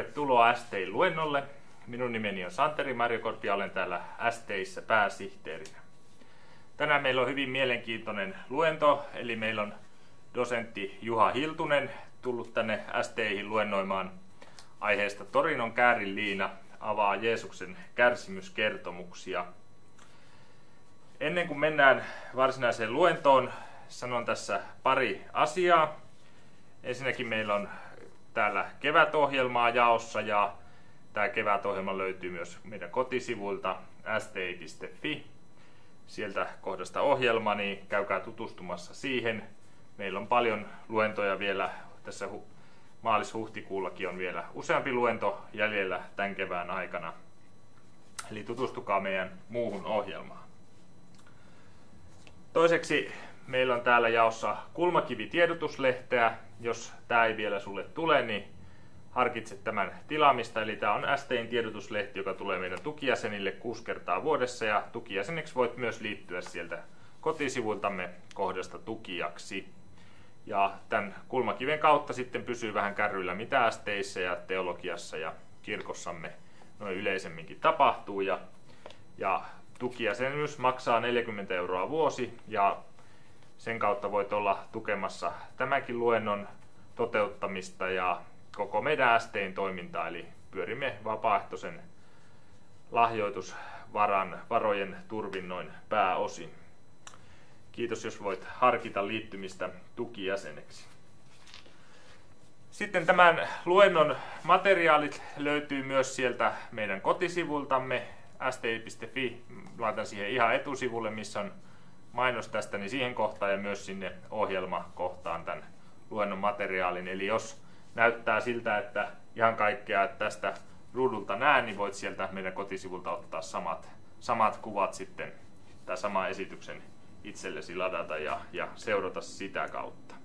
tervetuloa STI-luennolle. Minun nimeni on Santeri Marjokorpi ja olen täällä STI:ssä pääsihteerinä. Tänään meillä on hyvin mielenkiintoinen luento, eli meillä on dosentti Juha Hiltunen tullut tänne STI:hin luennoimaan aiheesta Torinon käärinliina avaa Jeesuksen kärsimyskertomuksia. Ennen kuin mennään varsinaiseen luentoon, sanon tässä pari asiaa. Ensinnäkin meillä on täällä kevätohjelmaa jaossa ja tämä kevätohjelma löytyy myös meidän kotisivuilta sti.fi. Sieltä kohdasta ohjelma, niin käykää tutustumassa siihen. Meillä on paljon luentoja vielä, tässä maalis-huhtikuullakin on vielä useampi luento jäljellä tämän kevään aikana. Eli tutustukaa meidän muuhun ohjelmaan. Toiseksi meillä on täällä jaossa kulmakivi-tiedotuslehteä. Jos tämä ei vielä sulle tule, niin harkitse tämän tilaamista. Eli tämä on STI:n tiedotuslehti, joka tulee meidän tukijäsenille 6 kertaa vuodessa. Ja tukijäseneksi voit myös liittyä sieltä kotisivuiltamme kohdasta tukijaksi. Ja tämän kulmakiven kautta sitten pysyy vähän kärryillä, mitä STI:ssä ja teologiassa ja kirkossamme noin yleisemminkin tapahtuu. Ja tukijäsenyys maksaa 40 € vuosi ja sen kautta voit olla tukemassa tämänkin luennon toteuttamista ja koko meidän STI:n toimintaa, eli pyörimme vapaaehtoisen lahjoitusvarojen turvin noin pääosin. Kiitos, jos voit harkita liittymistä tukijäseneksi. Sitten tämän luennon materiaalit löytyy myös sieltä meidän kotisivultamme sti.fi. Laitan siihen ihan etusivulle, missä on mainos tästä, niin siihen kohtaan ja myös sinne ohjelmakohtaan tämän luennon materiaalin. Eli jos näyttää siltä, että ihan kaikkea tästä ruudulta näe, niin voit sieltä meidän kotisivulta ottaa samat kuvat sitten, tai saman esityksen itsellesi ladata ja seurata sitä kautta.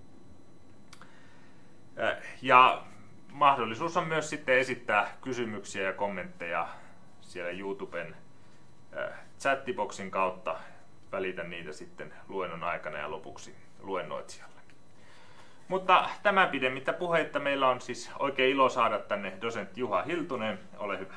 Ja mahdollisuus on myös sitten esittää kysymyksiä ja kommentteja siellä YouTuben chattiboxin kautta. Välitän niitä sitten luennon aikana ja lopuksi luennoitsijalle. Mutta tämän pidemmittä puheitta meillä on siis oikein ilo saada tänne dosentti Juha Hiltunen. Ole hyvä.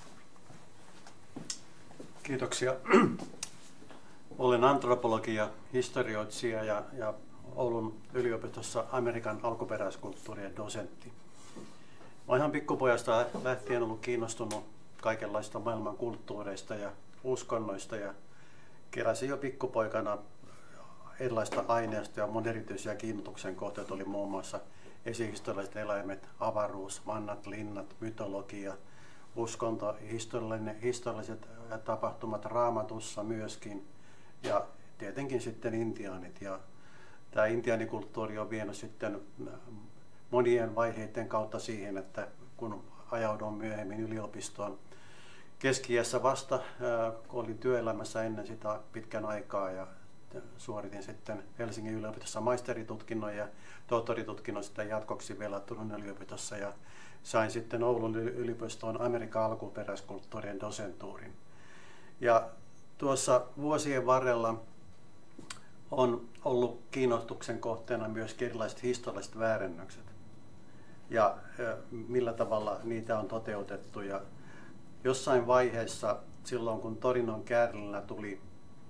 Kiitoksia. Olen antropologi ja historioitsija ja Oulun yliopistossa Amerikan alkuperäiskulttuurien dosentti. Olen ihan pikkupojasta lähtien ollut kiinnostunut kaikenlaista maailman kulttuureista ja uskonnoista ja keräsin jo pikkupoikana erilaista aineista ja mun erityisiä kiinnostuksen kohteet oli muun muassa esihistorialliset eläimet, avaruus, vannat, linnat, mytologia, uskonto, historialliset tapahtumat Raamatussa myöskin ja tietenkin sitten intiaanit. Ja tämä intiaanikulttuuri on vienyt sitten monien vaiheiden kautta siihen, että kun ajaudun myöhemmin yliopistoon keski-iässä vasta, kun olin työelämässä ennen sitä pitkän aikaa ja suoritin sitten Helsingin yliopistossa maisteritutkinnon ja tohtoritutkinnon sitten jatkoksi vielä Turun yliopistossa ja sain sitten Oulun yliopistoon Amerikan alkuperäiskulttuurien dosentuurin. Ja tuossa vuosien varrella on ollut kiinnostuksen kohteena myös erilaiset historialliset väärennökset ja millä tavalla niitä on toteutettu. Ja jossain vaiheessa, silloin kun Torinon käärinliina tuli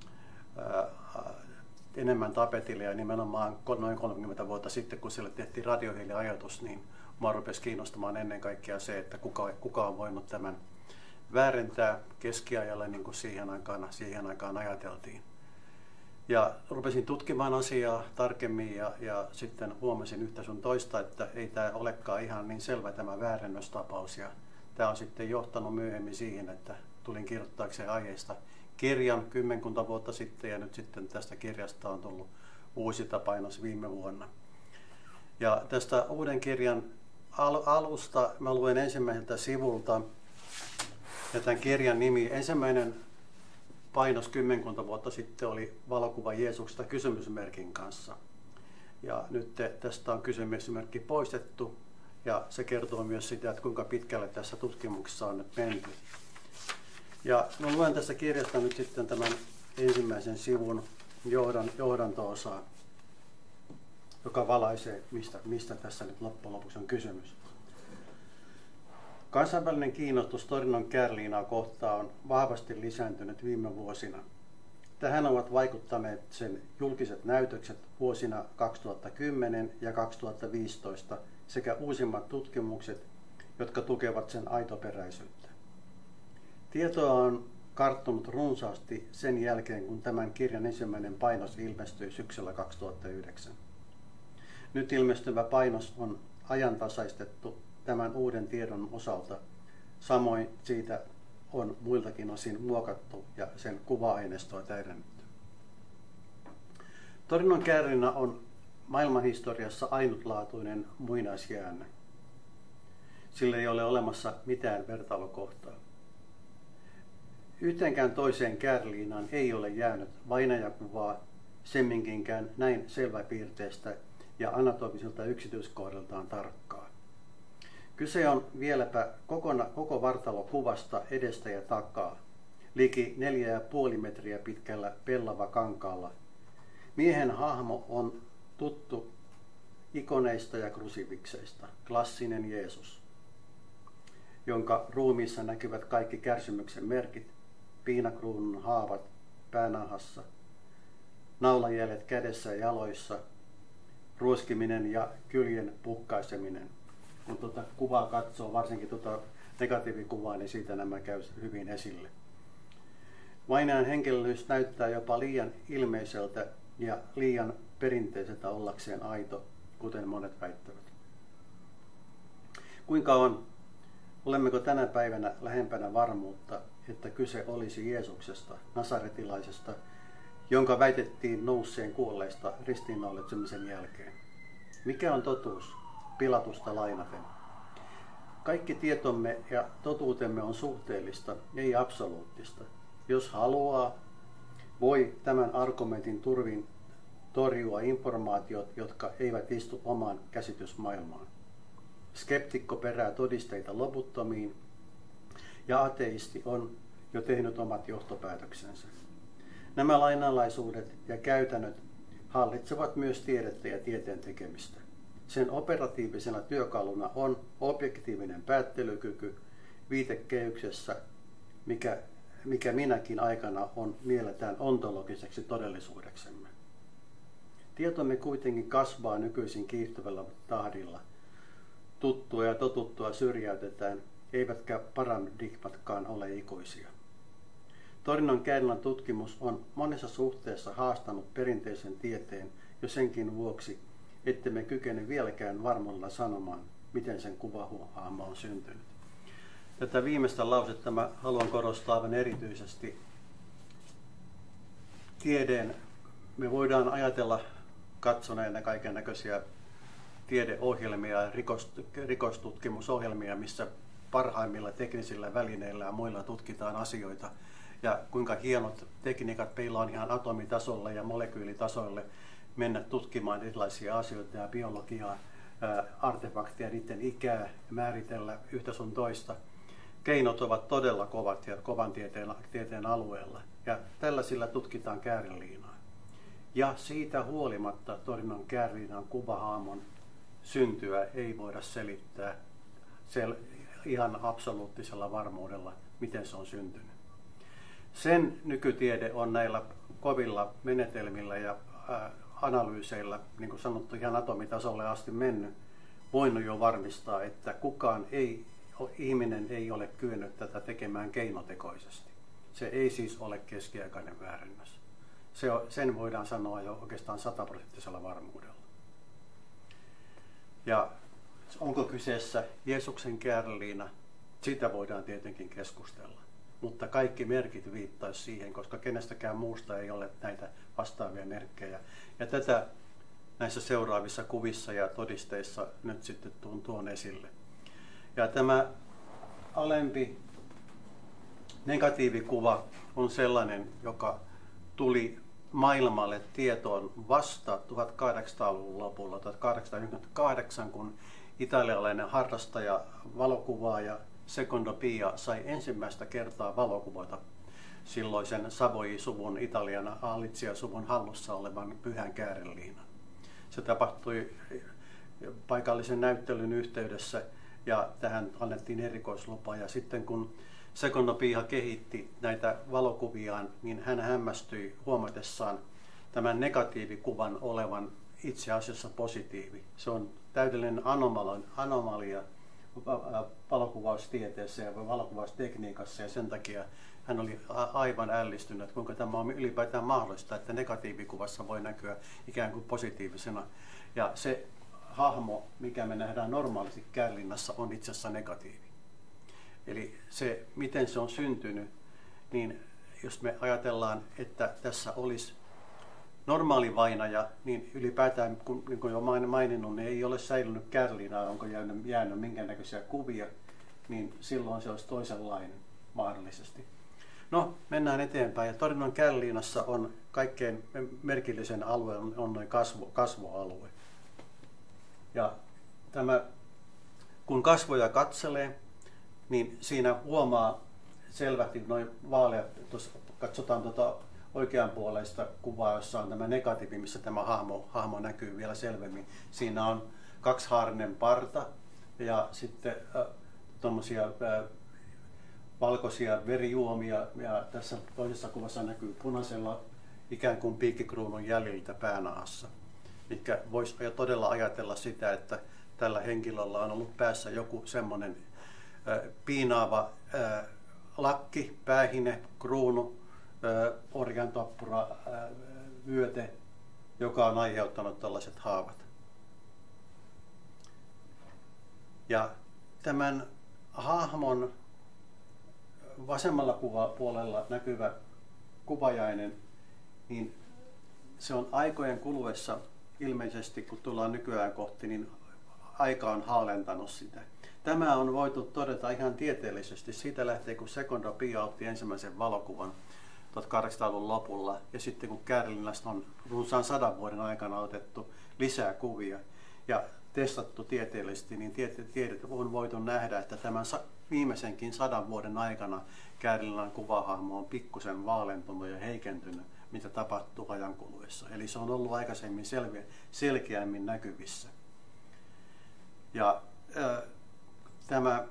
enemmän tapetille ja nimenomaan noin 30 vuotta sitten, kun sille tehtiin radiohiiliajoitus, niin minua rupesi kiinnostamaan ennen kaikkea se, että kuka on voinut tämän väärentää keskiajalle niin kuin siihen aikaan ajateltiin. Ja rupesin tutkimaan asiaa tarkemmin ja sitten huomasin yhtä sun toista, että ei tämä olekaan ihan niin selvä tämä väärennöstapaus. Ja tämä on sitten johtanut myöhemmin siihen, että tulin kirjoittaakseen aiheesta kirjan 10 vuotta sitten ja nyt sitten tästä kirjasta on tullut uusi painos viime vuonna. Ja tästä uuden kirjan alusta mä luen ensimmäiseltä sivulta ja tämän kirjan nimi, ensimmäinen painos 10 vuotta sitten oli valokuva Jeesuksesta kysymysmerkin kanssa. Ja nyt tästä on kysymysmerkki poistettu ja se kertoo myös sitä, että kuinka pitkälle tässä tutkimuksessa on nyt menty. Ja mä luen tästä kirjasta nyt sitten tämän ensimmäisen sivun johdanto-osaa, joka valaisee, mistä tässä nyt loppujen lopuksi on kysymys. Kansainvälinen kiinnostus Torinon kääriliinaa kohtaan on vahvasti lisääntynyt viime vuosina. Tähän ovat vaikuttaneet sen julkiset näytökset vuosina 2010 ja 2015 sekä uusimmat tutkimukset, jotka tukevat sen aitoperäisyyttä. Tietoa on karttunut runsaasti sen jälkeen, kun tämän kirjan ensimmäinen painos ilmestyi syksyllä 2009. Nyt ilmestyvä painos on ajantasaistettu tämän uuden tiedon osalta. Samoin siitä on muiltakin osin muokattu ja sen kuva-aineistoa täydennetty. Torinon kääriliina on maailmanhistoriassa ainutlaatuinen muinaisjäänne. Sillä ei ole olemassa mitään vertailukohtaa. Yhteenkään toiseen kääriliinaan ei ole jäänyt vainajakuvaa semminkinkään näin selväpiirteistä ja anatomisilta yksityiskohdiltaan tarkkaa. Kyse on vieläpä koko vartalokuvasta edestä ja takaa, liki 4,5 metriä pitkällä pellava kankaalla. Miehen hahmo on tuttu ikoneista ja krusifikseista, klassinen Jeesus, jonka ruumiissa näkyvät kaikki kärsimyksen merkit, piinakruunun haavat päänahassa, naulajäljet kädessä ja jaloissa, ruoskiminen ja kyljen pukkaiseminen. Kun tuota kuvaa katsoo, varsinkin tuota negatiivikuvaa, niin siitä nämä käy hyvin esille. Vainajan henkilöllisyys näyttää jopa liian ilmeiseltä ja liian perinteiseltä ollakseen aito, kuten monet väittävät. Kuinka on? Olemmeko tänä päivänä lähempänä varmuutta, että kyse olisi Jeesuksesta, nasaretilaisesta, jonka väitettiin nousseen kuolleista ristiinnaulitsemisen jälkeen? Mikä on totuus? Pilatusta lainaten. Kaikki tietomme ja totuutemme on suhteellista, ei absoluuttista. Jos haluaa, voi tämän argumentin turvin torjua informaatiot, jotka eivät istu omaan käsitysmaailmaan. Skeptikko perää todisteita loputtomiin ja ateisti on jo tehnyt omat johtopäätöksensä. Nämä lainalaisuudet ja käytännöt hallitsevat myös tiedettä ja tieteen tekemistä. Sen operatiivisena työkaluna on objektiivinen päättelykyky viitekehyksessä, mikä minäkin aikana on mielletään ontologiseksi todellisuudeksemme. Tietomme kuitenkin kasvaa nykyisin kiihtyvällä tahdilla. Tuttua ja totuttua syrjäytetään, eivätkä paradigmatkaan ole ikuisia. Torinon kääriliinan tutkimus on monessa suhteessa haastanut perinteisen tieteen jo senkin vuoksi, ettemme kykene vieläkään varmuudella sanomaan, miten sen kuvahahmo on syntynyt. Tätä viimeistä lausetta mä haluan korostaa aivan erityisesti. Me voidaan ajatella katsoneena kaiken näköisiä tiedeohjelmia ja rikostutkimusohjelmia, missä parhaimmilla teknisillä välineillä ja muilla tutkitaan asioita. Ja kuinka hienot tekniikat meillä on ihan atomitasolle ja molekyylitasoille mennä tutkimaan erilaisia asioita ja biologiaa, artefakteja, niiden ikää, määritellä yhtä sun toista. Keinot ovat todella kovat ja kovan tieteen alueella. Ja tällaisilla tutkitaan kääriliinaa. Ja siitä huolimatta Torinon kääriliinan kuvahaamon syntyä ei voida selittää ihan absoluuttisella varmuudella, miten se on syntynyt. Sen nykytiede on näillä kovilla menetelmillä ja analyyseillä, niin kuin sanottu, ihan atomitasolle asti mennyt, voinut jo varmistaa, että ihminen ei ole kyennyt tätä tekemään keinotekoisesti. Se ei siis ole keskiaikainen väärennös. Sen voidaan sanoa jo oikeastaan 100% varmuudella. Ja onko kyseessä Jeesuksen kääriliina? Sitä voidaan tietenkin keskustella. Mutta kaikki merkit viittaisi siihen, koska kenestäkään muusta ei ole näitä vastaavia merkkejä. Ja tätä näissä seuraavissa kuvissa ja todisteissa nyt sitten tuon esille. Ja tämä alempi negatiivikuva on sellainen, joka tuli maailmalle tietoon vasta 1800-luvun lopulla, 1898, kun italialainen harrastaja, valokuvaaja Secondo Pia sai ensimmäistä kertaa valokuvata silloisen Savoy-suvun, Italian Alizia-suvun hallussa olevan pyhän kääriliinan. Se tapahtui paikallisen näyttelyn yhteydessä ja tähän annettiin erikoislupa. Ja sitten kun Secondo Pia kehitti näitä valokuviaan, niin hän hämmästyi huomatessaan tämän negatiivikuvan olevan itse asiassa positiivi. Se on täydellinen anomalia valokuvaustieteessä ja valokuvaustekniikassa, ja sen takia hän oli aivan ällistynyt, että kuinka tämä on ylipäätään mahdollista, että negatiivikuvassa voi näkyä ikään kuin positiivisena. Ja se hahmo, mikä me nähdään normaalisti kärlinnassa, on itse asiassa negatiivi. Eli se, miten se on syntynyt, niin jos me ajatellaan, että tässä olisi normaali vainaja, niin ylipäätään, niin kuin jo maininnut, niin ei ole säilynyt kärlinaa, onko jäänyt minkäännäköisiä kuvia, niin silloin se olisi toisenlainen mahdollisesti. No, mennään eteenpäin. Ja Torinon Kärliinassa on kaikkein merkillisen alue on noin kasvoalue. Ja kun kasvoja katselee, niin siinä huomaa selvästi noin vaaleat, jos katsotaan oikeanpuoleista kuvaa, jossa on tämä negatiivi, missä tämä hahmo näkyy vielä selvemmin. Siinä on kaksihaarinen parta ja sitten tuommoisia valkoisia verijuomia, ja tässä toisessa kuvassa näkyy punaisella ikään kuin piikkikruunun jäljiltä päänahassa. Mikä voisi todella ajatella sitä, että tällä henkilöllä on ollut päässä joku semmoinen piinaava lakki, päähine, kruunu, orjantappura, vyöte, joka on aiheuttanut tällaiset haavat. Ja tämän hahmon vasemmalla puolella näkyvä kuvajainen, niin se on aikojen kuluessa ilmeisesti, kun tullaan nykyään kohti, niin aika on haalentanut sitä. Tämä on voitu todeta ihan tieteellisesti siitä lähtien, kun Secondo Pia otti ensimmäisen valokuvan 1800-luvun lopulla, ja sitten kun Kärlinnasta on runsaan 100 vuoden aikana otettu lisää kuvia ja testattu tieteellisesti, niin tiedet on voitu nähdä, että tämän viimeisenkin 100 vuoden aikana Kärlinnan kuvahahmo on pikkusen vaalentunut ja heikentynyt, mitä tapahtuu ajan kuluessa. Eli se on ollut aikaisemmin selkeämmin näkyvissä. Ja tämä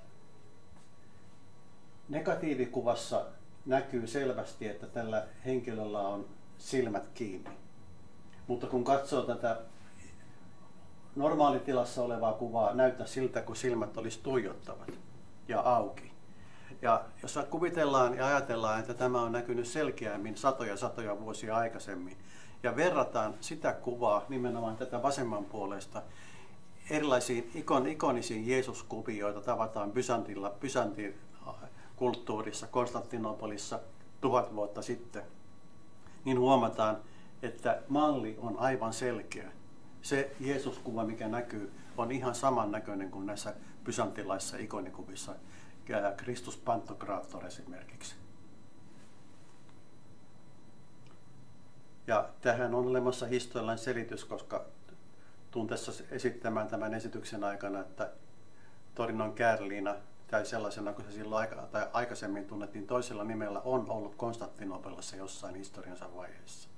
negatiivikuvassa näkyy selvästi, että tällä henkilöllä on silmät kiinni. Mutta kun katsoo tätä normaalitilassa olevaa kuvaa, näyttää siltä, kun silmät olisi tuijottavat ja auki. Ja jos kuvitellaan ja ajatellaan, että tämä on näkynyt selkeämmin satoja vuosia aikaisemmin, ja verrataan sitä kuvaa nimenomaan tätä vasemman puolesta erilaisiin ikonisiin Jeesuskuvia, joita tavataan Byzantin kulttuurissa, Konstantinopolissa 1000 vuotta sitten, niin huomataan, että malli on aivan selkeä. Se Jeesuskuva, mikä näkyy, on ihan samannäköinen kuin näissä bysantilaisissa ikonikuvissa, Christus Pantocrator esimerkiksi. Ja tähän on olemassa historiallinen selitys, koska tuun tässä esittämään tämän esityksen aikana, että Torinon Kärliina, tai sellaisena kuin se silloin aikaisemmin tunnettiin toisella nimellä, on ollut Konstantinopolissa jossain historiansa vaiheessa.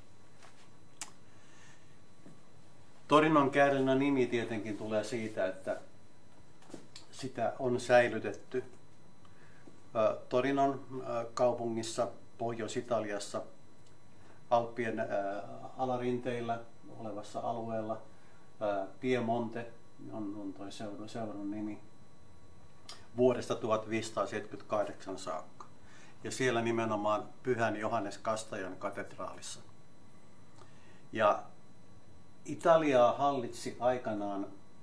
Torinon Kärliinan nimi tietenkin tulee siitä, että sitä on säilytetty Torinon kaupungissa Pohjois-Italiassa Alppien alarinteillä olevassa alueella. Piemonte on tuo seudun nimi, vuodesta 1578 saakka. Ja siellä nimenomaan Pyhän Johannes Kastajan katedraalissa. Italiaa hallitsi aikanaan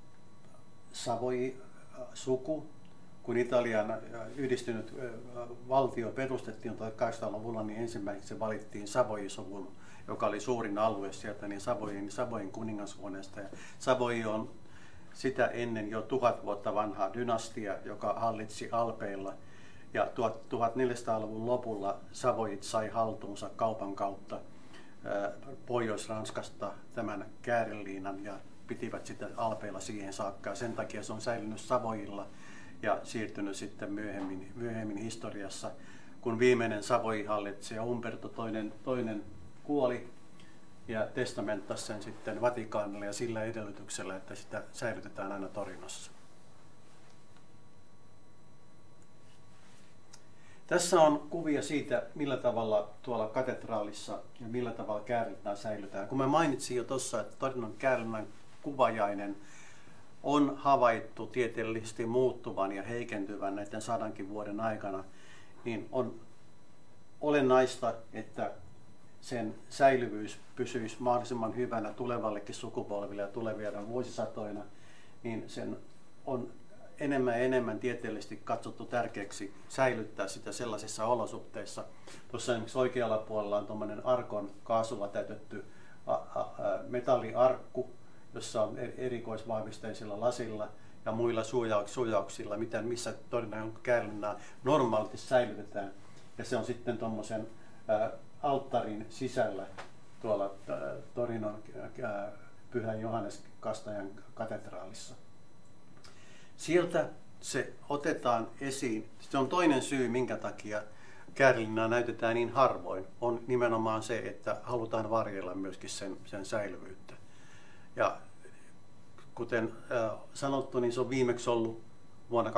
Savoy-suku, kun Italian yhdistynyt valtio perustettiin 1800-luvulla, niin ensimmäiseksi valittiin Savoy-suvun, joka oli suurin alue sieltä, niin Savoyin kuningashuoneesta. Ja Savoy on sitä ennen jo 1000 vuotta vanha dynastia, joka hallitsi Alpeilla. Ja 1400-luvun lopulla Savoyit sai haltuunsa kaupan kautta Pohjois-Ranskasta tämän Kärliinan ja pitivät sitä Alpeilla siihen saakka. Sen takia se on säilynyt Savoyilla ja siirtynyt sitten myöhemmin historiassa, kun viimeinen Savoy-hallitsija Umberto II kuoli ja testamenttasi sen sitten Vatikaanille ja sillä edellytyksellä, että sitä säilytetään aina Torinossa. Tässä on kuvia siitä, millä tavalla tuolla katedraalissa ja millä tavalla käärlinää säilytään. Kun mä mainitsin jo tuossa, että Torinon käärlinän kuvajainen on havaittu tieteellisesti muuttuvan ja heikentyvän näiden 100 vuoden aikana, niin on olennaista, että sen säilyvyys pysyisi mahdollisimman hyvänä tulevallekin sukupolville ja tulevina vuosisatoina, niin sen on enemmän ja enemmän tieteellisesti katsottu tärkeäksi säilyttää sitä sellaisissa olosuhteissa. Tuossa esimerkiksi oikealla puolella on tuommoinen arkon kaasulla täytetty metalliarkku, jossa on erikoisvahvisteisilla lasilla ja muilla suojauksilla, missä Torinon käärlinää normaalisti säilytetään. Ja se on sitten tuommoisen alttarin sisällä tuolla Torinon Pyhän Johannes Kastajan katedraalissa. Sieltä se otetaan esiin. Se on toinen syy, minkä takia käärlinää näytetään niin harvoin. On nimenomaan se, että halutaan varjella myöskin sen säilyvyyttä. Ja kuten sanottu, niin se on viimeksi ollut vuonna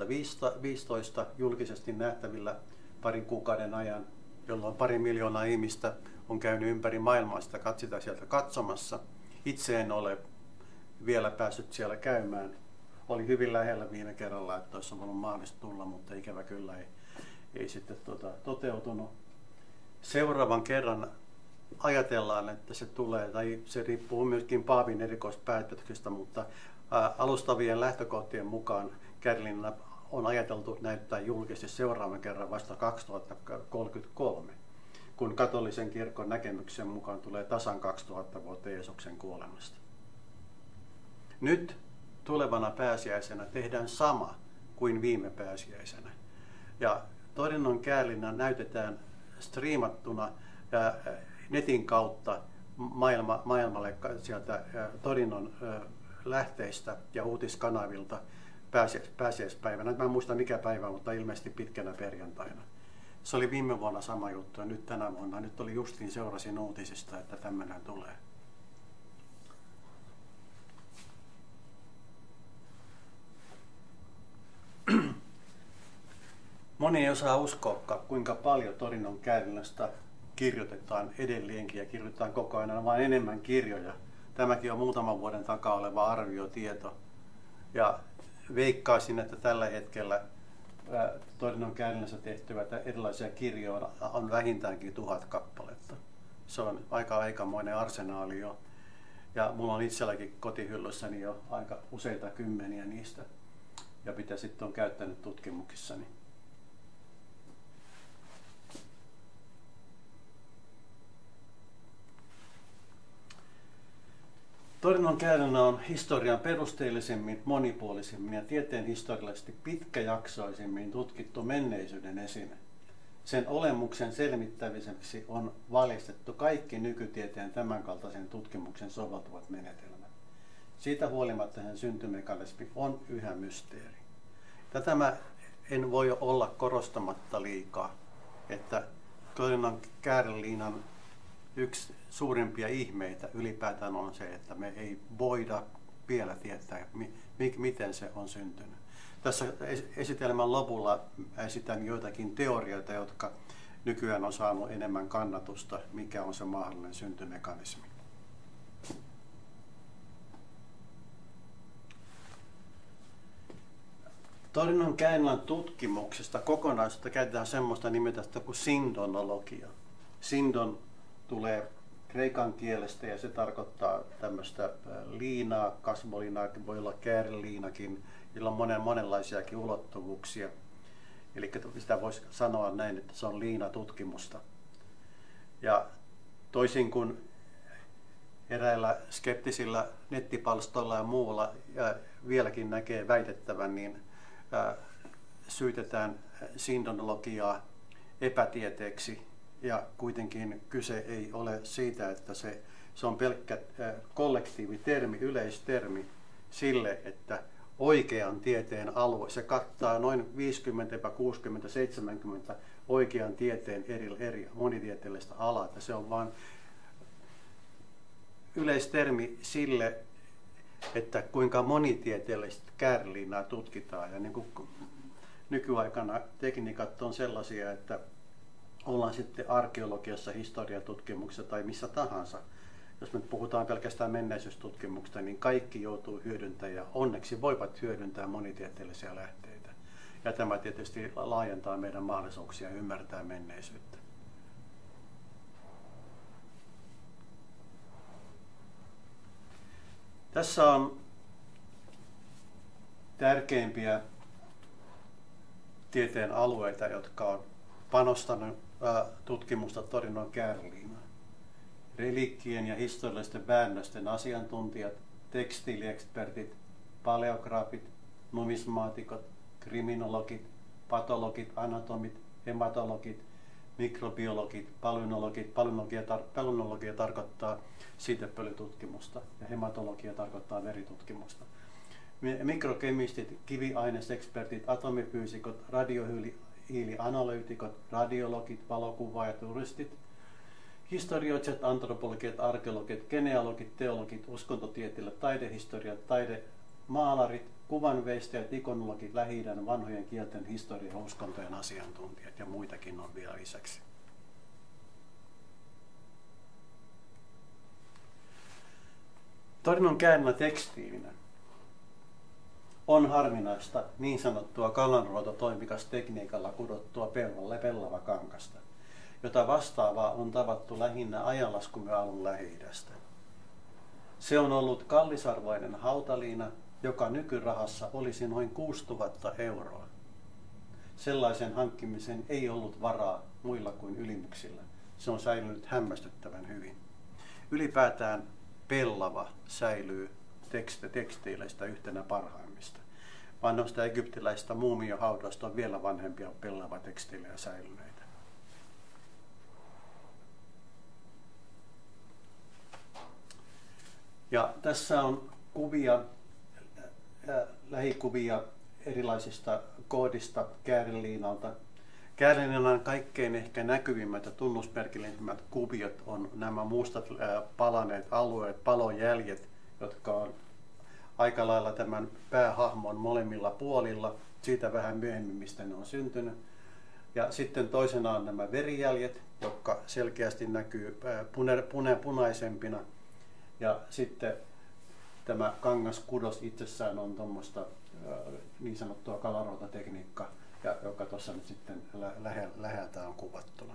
2015 julkisesti nähtävillä parin kuukauden ajan, jolloin 2 miljoonaa ihmistä on käynyt ympäri maailmaa sitä sieltä katsomassa. Itse en ole vielä päässyt siellä käymään. Oli hyvin lähellä viime kerralla, että olisi ollut mahdollista tulla, mutta ikävä kyllä ei sitten toteutunut. Seuraavan kerran ajatellaan, että se tulee, tai se riippuu myöskin Paavin erikoispäätöksestä, mutta alustavien lähtökohtien mukaan käärlinä on ajateltu näyttää julkisesti seuraavan kerran vasta 2033, kun katolisen kirkon näkemyksen mukaan tulee tasan 2000 vuotta Jeesuksen kuolemasta. Nyt tulevana pääsiäisenä tehdään sama kuin viime pääsiäisenä. Ja Torinon käärlinä näytetään striimattuna netin kautta maailmalle sieltä Torinon lähteistä ja uutiskanavilta pääsiäispäivänä. Mä en muista mikä päivä, mutta ilmeisesti pitkänä perjantaina. Se oli viime vuonna sama juttu ja nyt tänä vuonna. Nyt oli justiin seurasin uutisista, että tämmöinen tulee. Moni ei osaa uskoa, kuinka paljon Torinon käärlinästä kirjoitetaan edelleenkin ja kirjoitetaan koko ajan vain enemmän kirjoja. Tämäkin on muutaman vuoden takaa oleva arviotieto. Ja veikkaisin, että tällä hetkellä Torinon käärlinässä tehtyjä erilaisia kirjoja on vähintäänkin 1000 kappaletta. Se on aikamoinen arsenaali jo. Ja mulla on itselläkin kotihyllyssäni jo aika useita kymmeniä niistä. Ja mitä sitten on käyttänyt tutkimuksissani. Torinon käärlinä on historian perusteellisemmin, monipuolisemmin ja tieteen historiallisesti pitkäjaksoisemmin tutkittu menneisyyden esine. Sen olemuksen selvittämiseksi on valjastettu kaikki nykytieteen tämänkaltaisen tutkimuksen soveltuvat menetelmät. Siitä huolimatta sen syntymekanismi on yhä mysteeri. Tätä mä en voi olla korostamatta liikaa, että Torinon käärlinän yksi suurimpia ihmeitä ylipäätään on se, että me ei voida vielä tietää, miten se on syntynyt. Tässä esitelmän lopulla esitän joitakin teorioita, jotka nykyään on saanut enemmän kannatusta, mikä on se mahdollinen syntymekanismi. Torinon käärlinän tutkimuksesta kokonaisuutta käytetään semmoista nimetä kuin sindonologia. Sindon tulee kreikan kielestä ja se tarkoittaa tämmöistä liinaa, kasvoliinaa, voi olla kääriliinakin, jolla on monenlaisiakin ulottuvuuksia. Eli sitä voisi sanoa näin, että se on liinatutkimusta. Ja toisin kuin eräillä skeptisillä nettipalstoilla ja muulla ja vieläkin näkee väitettävän, niin syytetään sindonologiaa epätieteeksi. Ja kuitenkin kyse ei ole siitä, että se on pelkkä kollektiivitermi, yleistermi sille, että oikean tieteen alue, se kattaa noin 50, 60, 70 oikean tieteen eri monitieteellistä alaa. Että se on vain yleistermi sille, että kuinka monitieteellistä käärlinää tutkitaan. Ja niin kuin nykyaikana tekniikat on sellaisia, että ollaan sitten arkeologiassa, historiatutkimuksessa tai missä tahansa. Jos me puhutaan pelkästään menneisyystutkimuksesta, niin kaikki joutuu hyödyntämään ja onneksi voivat hyödyntää monitieteellisiä lähteitä. Ja tämä tietysti laajentaa meidän mahdollisuuksia ymmärtää menneisyyttä. Tässä on tärkeimpiä tieteen alueita, jotka on panostanut tutkimusta Torinon Käärliinaan. Reliikkien ja historiallisten väännösten asiantuntijat, tekstiiliekspertit, paleograafit, numismaatikot, kriminologit, patologit, anatomit, hematologit, mikrobiologit, palynologit. Palynologia tarkoittaa siitepölytutkimusta ja hematologia tarkoittaa veritutkimusta. Mikrokemistit, kiviainesekspertit, atomifyysikot, radiohiilianalyytikot, radiologit, valokuvaajat, turistit, historioitsijat, antropologit, arkeologit, genealogit, teologit, uskontotieteilijät, taidehistoriat, taidemaalarit, kuvanveistäjät, ikonologit, Lähi-idän vanhojen kielten historia- ja uskontojen asiantuntijat ja muitakin on vielä lisäksi. Torinon Käärlina tekstiilinä on harvinaista niin sanottua kallanruototoimikastekniikalla kudottua pellava kangasta, jota vastaavaa on tavattu lähinnä ajanlaskumme alun Lähi-idästä. Se on ollut kallisarvoinen hautaliina, joka nykyrahassa olisi noin 6 000 €. Sellaisen hankkimisen ei ollut varaa muilla kuin ylimyksillä. Se on säilynyt hämmästyttävän hyvin. Ylipäätään pellava säilyy tekstiileistä yhtenä parhaimmista. Vanhoista egyptiläistä muumiohaudoista on vielä vanhempia pellava tekstiilejä säilyneitä. Ja tässä on kuvia, lähikuvia erilaisista koodista Käärliinalta. Käärliinan kaikkein ehkä näkyvimmät ja tunnusmerkillisimmät kuviot on nämä mustat palaneet alueet, palojäljet, jotka on aika lailla tämän päähahmon molemmilla puolilla, siitä vähän myöhemmin mistä ne on syntynyt. Ja sitten toisena on nämä verijäljet, jotka selkeästi näkyy punaisempina. Ja sitten tämä kangaskudos itsessään on tuommoista niin sanottua kallanruototekniikkaa, joka tuossa nyt sitten läheltä on kuvattuna.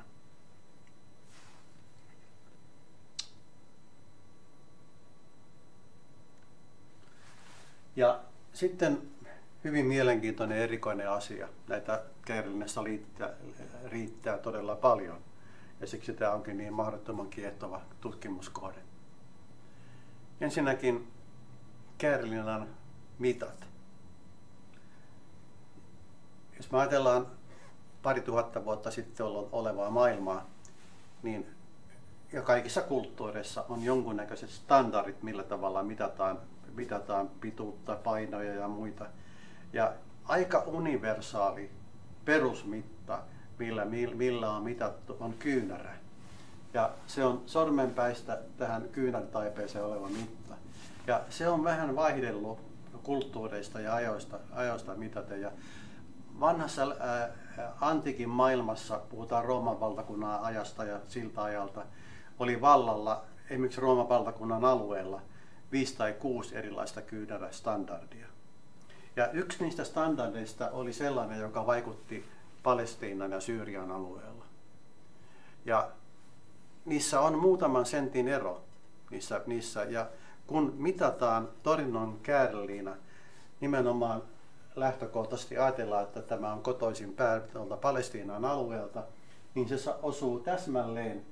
Ja sitten hyvin mielenkiintoinen erikoinen asia. Näitä Käärliinassa riittää todella paljon. Ja siksi tämä onkin niin mahdottoman kiehtova tutkimuskohde. Ensinnäkin Käärliinan mitat. Jos me ajatellaan 2000 vuotta sitten olevaa maailmaa, niin ja kaikissa kulttuureissa on jonkunnäköiset standardit, millä tavalla mitataan pituutta, painoja ja muita. Ja aika universaali perusmitta, millä on mitattu, on kyynärä. Ja se on sormenpäistä tähän kyynärtaipeeseen oleva mitta. Ja se on vähän vaihdellut kulttuureista ja ajoista mitaten. Ja vanhassa antiikin maailmassa, puhutaan Rooman valtakunnan ajasta ja siltä ajalta, oli vallalla esimerkiksi Rooman valtakunnan alueella 5 tai 6 erilaista kyynärästandardia. Ja yksi niistä standardeista oli sellainen, joka vaikutti Palestiinan ja Syyrian alueella. Ja niissä on muutaman sentin ero niissä ja kun mitataan Torinon Käärliina, nimenomaan lähtökohtaisesti ajatellaan, että tämä on kotoisin tuolta Palestiinan alueelta, niin se osuu täsmälleen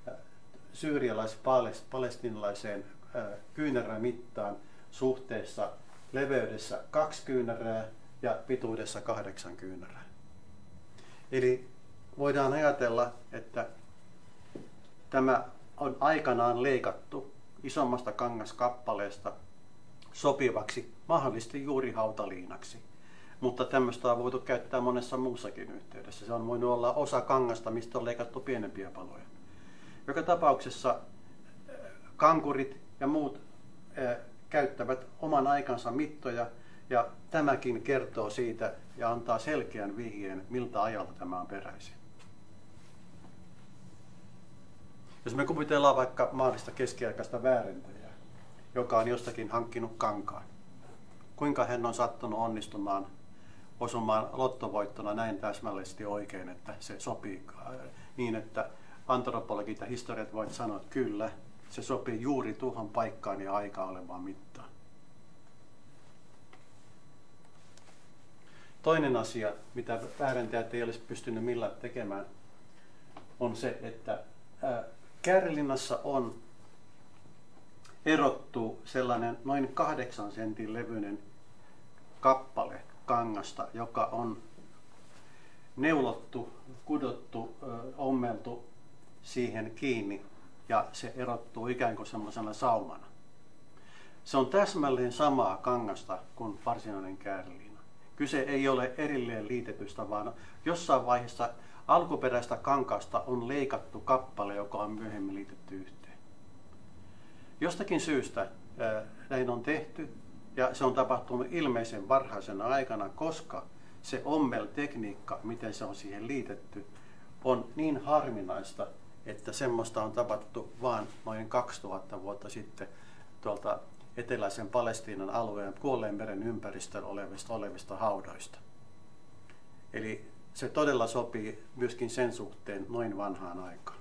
syyrialais-palestiinalaiseen kyynärämittaan suhteessa leveydessä 2 kyynärää ja pituudessa 8 kyynärää. Eli voidaan ajatella, että tämä on aikanaan leikattu isommasta kangaskappaleesta sopivaksi mahdollisesti juuri hautaliinaksi. Mutta tämmöistä on voitu käyttää monessa muussakin yhteydessä. Se on voinut olla osa kangasta, mistä on leikattu pienempiä paloja. Joka tapauksessa kankurit ja muut käyttävät oman aikansa mittoja, ja tämäkin kertoo siitä ja antaa selkeän vihjeen, miltä ajalta tämä on peräisin. Jos me kuvitellaan vaikka maallista keskiaikaista väärentäjää, joka on jostakin hankkinut kankaan, kuinka hän on sattunut onnistumaan osumaan lottovoittona näin täsmällisesti oikein, että se sopii niin, että antropologit ja historiat voivat sanoa, että kyllä, se sopii juuri tuohon paikkaan ja aikaan olevaan mittaan. Toinen asia, mitä väärentäjät ei olisi pystynyt millään tekemään, on se, että Kärlinnassa on erottu sellainen noin 8 sentin levyinen kappale kangasta, joka on neulottu, kudottu, ommeltu siihen kiinni ja se erottuu ikään kuin semmoisena saumana. Se on täsmälleen samaa kangasta kuin varsinainen kääriliina. Kyse ei ole erilleen liitetystä, vaan jossain vaiheessa alkuperäistä kankaasta on leikattu kappale, joka on myöhemmin liitetty yhteen. Jostakin syystä näin on tehty ja se on tapahtunut ilmeisen varhaisena aikana, koska se ommel-tekniikka, miten se on siihen liitetty, on niin harvinaista, että semmoista on tapahtunut vain noin 2000 vuotta sitten tuolta eteläisen Palestiinan alueen Kuolleen meren ympäristöllä olevista haudoista. Eli se todella sopii myöskin sen suhteen noin vanhaan aikaan.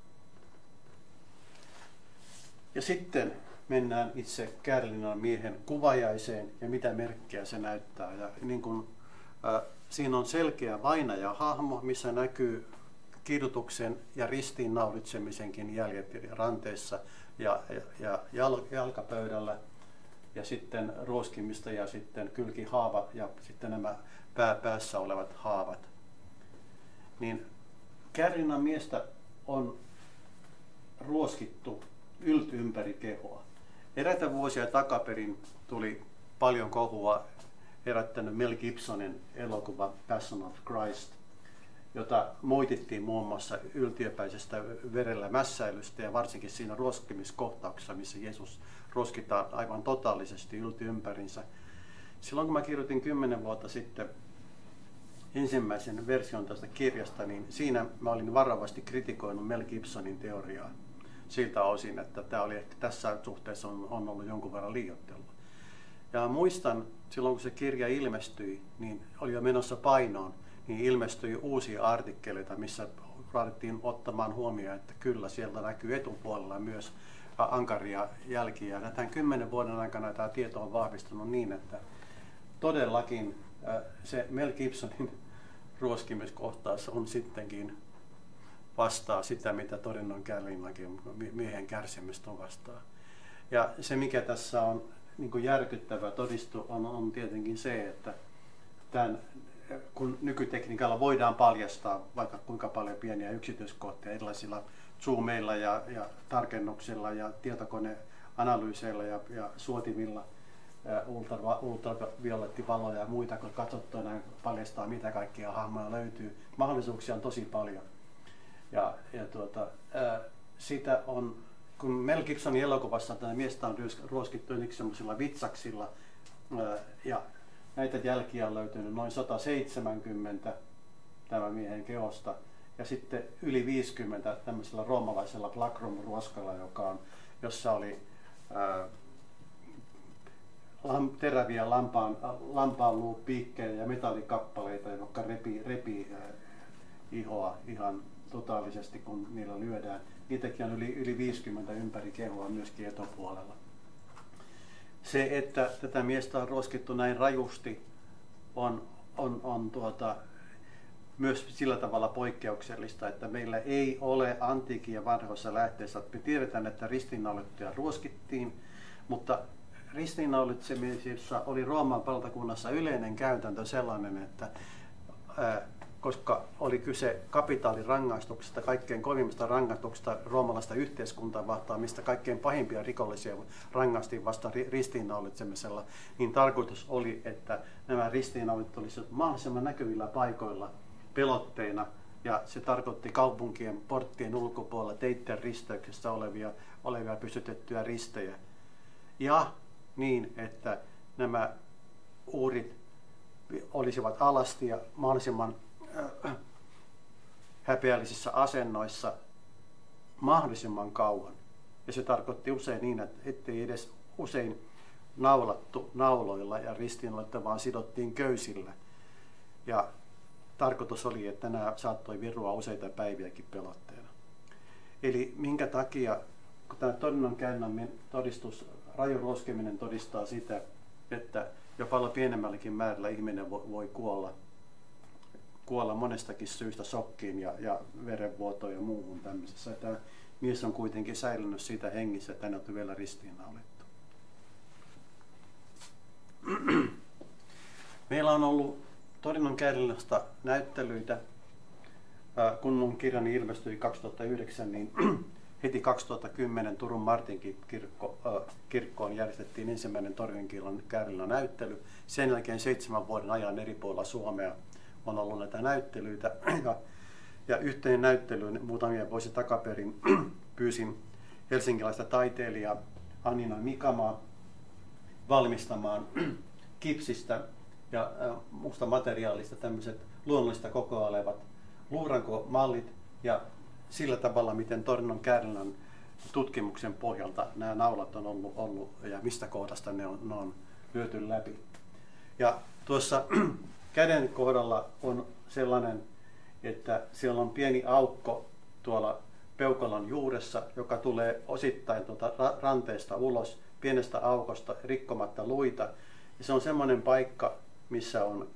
Ja sitten mennään itse Kärlinnan miehen kuvajaiseen ja mitä merkkejä se näyttää. Ja niin kuin, siinä on selkeä vainajahahmo, missä näkyy kidutuksen ja ristiinnaulitsemisenkin jäljet ranteessa ja jalkapöydällä ja sitten ruoskimista ja sitten kylkihaava ja sitten nämä päässä olevat haavat. Niin Kärlinnan miestä on ruoskittu ympäri kehoa. Eräitä vuosia takaperin tuli paljon kohua herättänyt Mel Gibsonin elokuva Passion of Christ, jota moitittiin muun muassa yltiöpäisestä verellä mässäilystä ja varsinkin siinä ruoskimiskohtauksessa, missä Jeesus ruoskitaan aivan totaalisesti ympärinsä. Silloin kun mä kirjoitin 10 vuotta sitten ensimmäisen version tästä kirjasta, niin siinä mä olin varovasti kritikoinut Mel Gibsonin teoriaa siltä osin, että tämä oli ehkä tässä suhteessa on ollut jonkun verran liioittelua. Ja muistan, silloin kun se kirja ilmestyi, niin oli jo menossa painoon, niin ilmestyi uusia artikkeleita, missä ruvettiin ottamaan huomioon, että kyllä sieltä näkyy etupuolella myös ankaria jälkiä. Ja tämän 10 vuoden aikana tämä tieto on vahvistunut niin, että todellakin se Mel Gibsonin ruoskimiskohtaus on sittenkin vastaa sitä, mitä Torinon Kärlinnankin miehen kärsimystä on vastaa. Ja se, mikä tässä on niin kuin järkyttävä todistu, on tietenkin se, että kun nykytekniikalla voidaan paljastaa vaikka kuinka paljon pieniä yksityiskohtia erilaisilla zoomeilla ja tarkennuksilla ja tietokoneanalyyseilla ja suotimilla, ultraviolettivaloja ja muita, kun katsottuina paljastaa, mitä kaikkia hahmoja löytyy. Mahdollisuuksia on tosi paljon. Sitä on, kun Mel Gibsonin elokuvassa tämä miestä on ruoskittu semmoisilla vitsaksilla ja näitä jälkiä on löytynyt noin 170 tämän miehen kehosta ja sitten yli 50 tämmöisellä roomalaisella blackroom-ruoskalla, jossa oli teräviä lampaanluupiikkejä ja metallikappaleita, jotka repii ihoa ihan totaalisesti, kun niillä lyödään. Niitäkin on yli 50 ympäri kehoa myöskin etupuolella. Se, että tätä miestä on ruoskittu näin rajusti, on myös sillä tavalla poikkeuksellista, että meillä ei ole antiikin ja vanhoissa lähteissä. Me tiedetään, että ristiinnaulittuja ruoskittiin, mutta ristiinnaulitsemisessa oli Rooman valtakunnassa yleinen käytäntö sellainen, että koska oli kyse kapitaalirangaistuksesta, kaikkein kovimmasta rangaistuksesta roomalaista yhteiskuntaa vastaan, mistä kaikkein pahimpia rikollisia rangaistiin vasta ristiinnaulitsemisella, niin tarkoitus oli, että nämä ristiinnaulit olisivat mahdollisimman näkyvillä paikoilla pelotteina, ja se tarkoitti kaupunkien porttien ulkopuolella teitten risteyksessä olevia pystytettyjä ristejä. Ja niin, että nämä uhrit olisivat alasti ja mahdollisimman häpeällisissä asennoissa mahdollisimman kauan. Ja se tarkoitti usein niin, että ettei edes usein naulattu nauloilla ja ristiinnoilla, vaan sidottiin köysillä. Ja tarkoitus oli, että nämä saattoi virua useita päiviäkin pelotteena. Eli minkä takia, kun tämä todinnankäynnän todistus, raju roskeminen todistaa sitä, että jo paljon pienemmälläkin määrällä ihminen voi kuolla monestakin syystä shokkiin ja verenvuotoon ja muuhun tämmöisessä. Tämä mies on kuitenkin säilynyt siitä hengissä, että hänet on vielä ristiinnaulettu. Meillä on ollut todinnankäynnistä näyttelyitä. Kun mun kirjani ilmestyi 2009, niin heti 2010 Turun Martinkin kirkkoon järjestettiin ensimmäinen todinnankäynnillä näyttely. Sen jälkeen 7 vuoden ajan eri puolilla Suomea on ollut näitä näyttelyitä. Ja yhteen näyttelyyn muutamia vuosia takaperin pyysin helsinkiläistä taiteilijaa Annina Mikamaa valmistamaan kipsistä ja muusta materiaalista tämmöiset luonnollista kokoa olevat luurankomallit ja sillä tavalla, miten todinnankäynnän tutkimuksen pohjalta nämä naulat on ollut ja mistä kohdasta ne on lyöty läpi. Ja tuossa käden kohdalla on sellainen, että siellä on pieni aukko tuolla peukalon juuressa, joka tulee osittain tuolta ranteesta ulos, pienestä aukosta rikkomatta luita. Ja se on semmoinen paikka, missä on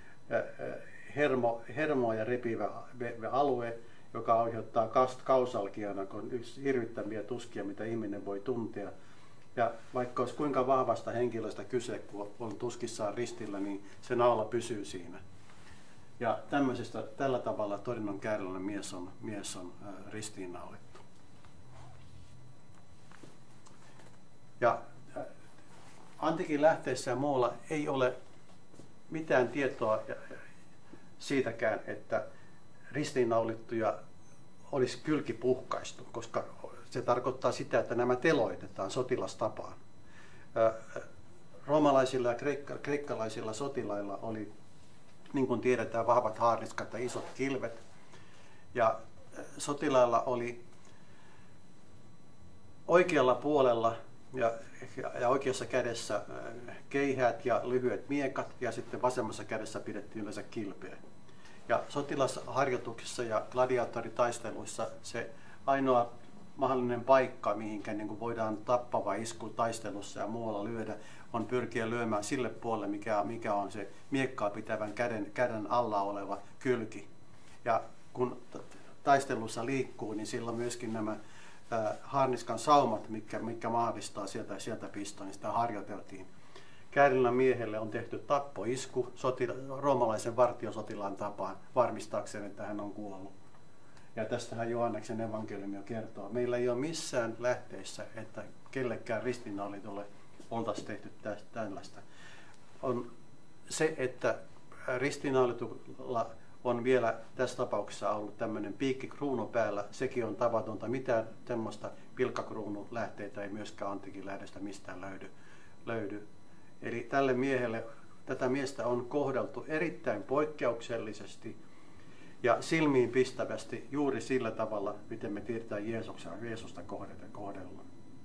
hermoa ja repivä alue, joka aiheuttaa kausalgiana, kun on hirvittäviä tuskia, mitä ihminen voi tuntea. Ja vaikka olisi kuinka vahvasta henkilöstä kyse, kun on tuskissaan ristillä, niin se naula pysyy siinä. Ja tällä tavalla todinnankäynnillä mies on ristiinnaulittu. Ja antiikin lähteissä ja muualla ei ole mitään tietoa siitäkään, että ristiinnaulittuja olisi kylki puhkaistu, koska se tarkoittaa sitä, että nämä teloitetaan sotilastapaan. Roomalaisilla ja kreikkalaisilla sotilailla oli, niin kuin tiedetään, vahvat haarniskat ja isot kilvet. Ja sotilailla oli oikealla puolella ja oikeassa kädessä keihäät ja lyhyet miekat, ja sitten vasemmassa kädessä pidettiin yleensä kilpeä. Ja sotilasharjoituksissa ja gladiaattoritaisteluissa se ainoa mahdollinen paikka, mihinkä niin voidaan tappava isku taistelussa ja muualla lyödä, on pyrkiä lyömään sille puolelle, mikä on se miekkaa pitävän käden alla oleva kylki. Ja kun taistelussa liikkuu, niin silloin myöskin nämä harniskan saumat, mitkä mahdollistaa sieltä pistoa, niin sitä harjoiteltiin. Käärilän miehelle on tehty tappoisku roomalaisen vartiosotilaan tapaan varmistaakseen, että hän on kuollut. Ja tästähän Johanneksen evankeliumi kertoo. Meillä ei ole missään lähteissä, että kellekään ristiinnaulitulle oltaisiin tehty tällaista. On se, että ristiinnaulitulla on vielä tässä tapauksessa ollut tämmöinen piikkikruunu päällä. Sekin on tavatonta. Mitään tämmöistä pilkkakruunun lähteitä ei myöskään antiikin lähdestä mistään löydy. Eli tälle miehelle, tätä miestä on kohdeltu erittäin poikkeuksellisesti ja silmiin pistävästi juuri sillä tavalla, miten me tiedetään Jeesusta kohdella.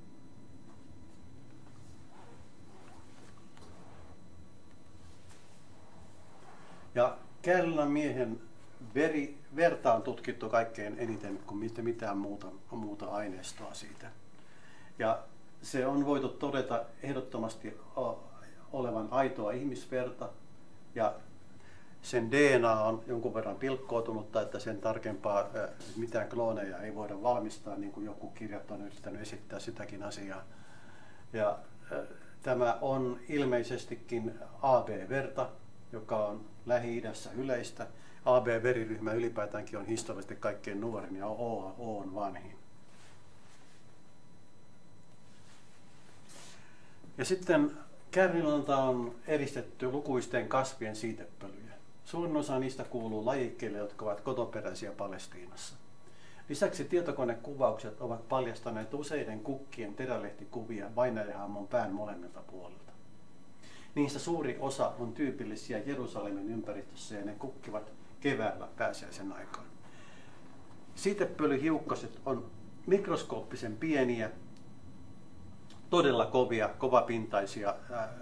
Ja Käärilän miehen verta on tutkittu kaikkein eniten kuin mitään muuta aineistoa siitä. Ja se on voitu todeta ehdottomasti olevan aitoa ihmisverta, ja sen DNA on jonkun verran pilkkoutunutta, että sen tarkempaa mitään klooneja ei voida valmistaa, niin kuin joku kirjat on yrittänyt esittää sitäkin asiaa. Ja tämä on ilmeisestikin AB-verta, joka on Lähi-idässä yleistä. AB-veriryhmä ylipäätäänkin on historiallisesti kaikkein nuorin ja O on vanhin. Ja sitten Käärilältä on eristetty lukuisten kasvien siitepölyjä. Suurin osa niistä kuuluu lajikkeille, jotka ovat kotoperäisiä Palestiinassa. Lisäksi tietokonekuvaukset ovat paljastaneet useiden kukkien terälehtikuvia vainajahammon pään molemmilta puolilta. Niistä suuri osa on tyypillisiä Jerusalemin ympäristössä ja ne kukkivat keväällä pääsiäisen aikaan. Siitepölyhiukkaset on mikroskooppisen pieniä, todella kovapintaisia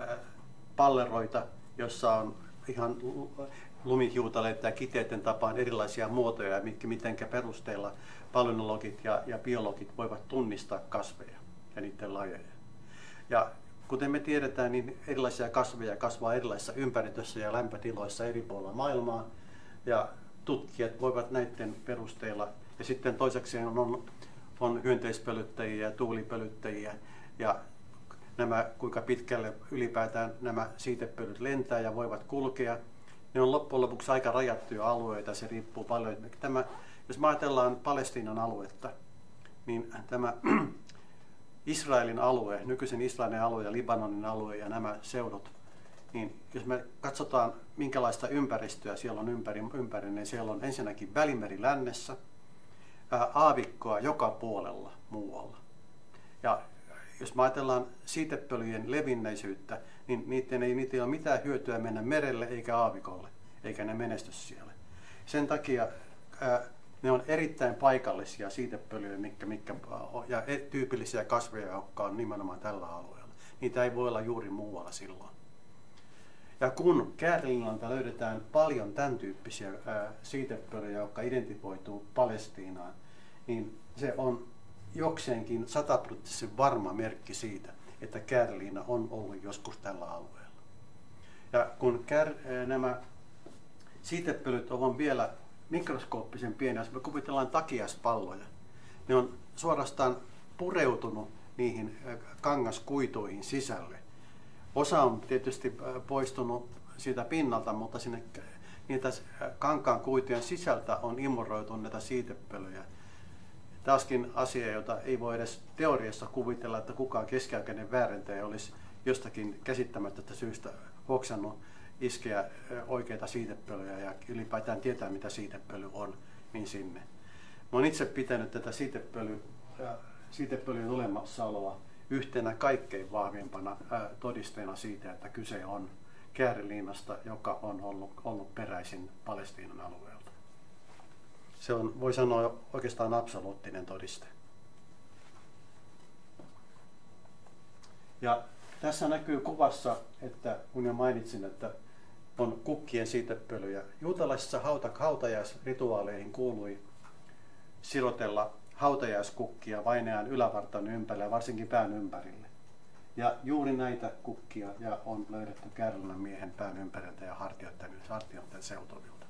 palleroita, jossa on ihan lumihiutaleita ja kiteiden tapaan erilaisia muotoja, mitenkä perusteella palynologit ja biologit voivat tunnistaa kasveja ja niiden lajeja. Ja kuten me tiedetään, niin erilaisia kasveja kasvaa erilaisissa ympäristöissä ja lämpötiloissa eri puolilla maailmaa. Ja tutkijat voivat näiden perusteella, ja sitten toiseksi on hyönteispölyttäjiä ja tuulipölyttäjiä, ja kuinka pitkälle ylipäätään nämä siitepölyt lentää ja voivat kulkea. Ne on loppujen lopuksi aika rajattuja alueita, se riippuu paljon. Jos me ajatellaan Palestiinan aluetta, niin tämä Israelin alue, nykyisen Israelin alue ja Libanonin alue ja nämä seudut, niin jos me katsotaan minkälaista ympäristöä siellä on ympäri, niin siellä on ensinnäkin Välimeri lännessä, aavikkoa joka puolella muualla. Ja jos me ajatellaan siitepölyjen levinneisyyttä, niin niitä ei ole mitään hyötyä mennä merelle eikä aavikolle, eikä ne menesty siellä. Sen takia ne on erittäin paikallisia siitepölyjä ja tyypillisiä kasveja, jotka on nimenomaan tällä alueella. Niitä ei voi olla juuri muualla silloin. Ja kun Käärinlannalta löydetään paljon tämän tyyppisiä siitepölyjä, jotka identifioituu Palestiinaan, niin se on jokseenkin 100% varma merkki siitä, että Käärinlinna on ollut joskus tällä alueella. Ja kun nämä siitepölyt ovat vielä mikroskooppisen pieniä, jos me kuvitellaan takiaspalloja, ne on suorastaan pureutunut niihin kangaskuituihin sisälle. Osa on tietysti poistunut siitä pinnalta, mutta sinne niitä kankaan kuitujen sisältä on imuroituneita siitepölyjä. Taaskin asia, jota ei voi edes teoriassa kuvitella, että kukaan keskiaikainen väärentäjä olisi jostakin käsittämättömästä syystä hoksannut iskeä oikeita siitepölyjä ja ylipäätään tietää, mitä siitepöly on, niin sinne. Mä olen itse pitänyt tätä siitepölyjen olemassaoloa yhtenä kaikkein vahvimpana todisteena siitä, että kyse on Käärinlinnasta, joka on ollut peräisin Palestiinan alueelta. Se on, voi sanoa, oikeastaan absoluuttinen todiste. Ja tässä näkyy kuvassa, että kun jo mainitsin, että on kukkien siitepölyjä. Juutalaisissa hautajaisrituaaleihin kuului sirotella hautajaiskukkia vainajan ylävartalon ympärille ja varsinkin pään ympärille. Ja juuri näitä kukkia on löydetty Käärinlinnan miehen pään ympäriltä ja hartioiden seutuvilta.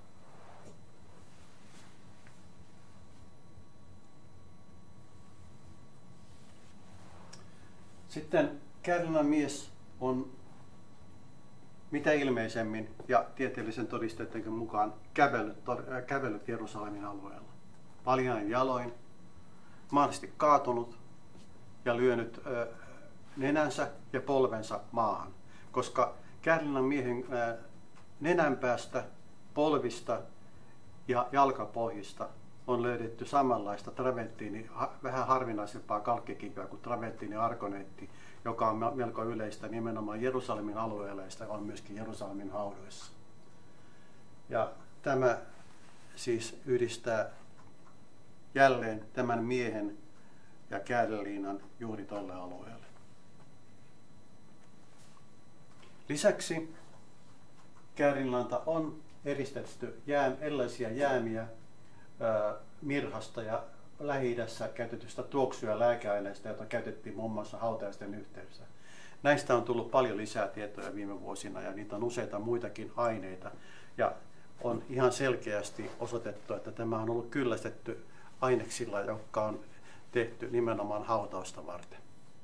Sitten Käärinlinnan mies on mitä ilmeisemmin ja tieteellisen todisteiden mukaan kävellyt Jerusalemin alueella. Paljain jaloin, mahdollisesti kaatunut ja lyönyt nenänsä ja polvensa maahan, koska Käärinlinnan miehen nenänpäästä, polvista ja jalkapohjista on löydetty samanlaista travertiini, vähän harvinaisempaa kalkkikiveä kuin travertiini argoneetti, joka on melko yleistä nimenomaan Jerusalemin alueella ja sitä on myöskin Jerusalemin haudoissa. Ja tämä siis yhdistää jälleen tämän miehen ja Käärinlinnan juuri tolle alueelle. Lisäksi Käärinlanta on eristetty erilaisia jäämiä mirhasta ja Lähi-idässä käytetystä tuoksu- ja lääkeaineista, joita käytettiin muun muassa hautajaisten yhteydessä. Näistä on tullut paljon lisää tietoja viime vuosina ja niitä on useita muitakin aineita. Ja on ihan selkeästi osoitettu, että tämä on ollut kyllästetty aineksilla, jotka on tehty nimenomaan hautausta varten.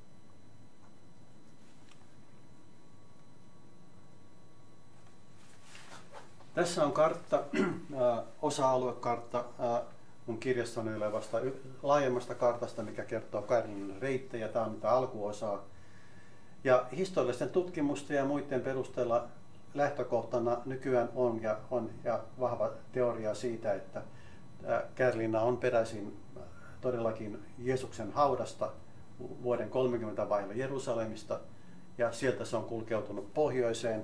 Tässä on kartta, osa-aluekartta mun kirjastoni olevasta laajemmasta kartasta, mikä kertoo Käärinlinnan reittejä. Tämä on mitä alkuosaa. Ja historiallisten tutkimusten ja muiden perusteella lähtökohtana nykyään on vahva teoria siitä, että Käärinlinna on peräisin todellakin Jeesuksen haudasta vuoden 30 vailla Jerusalemista ja sieltä se on kulkeutunut pohjoiseen,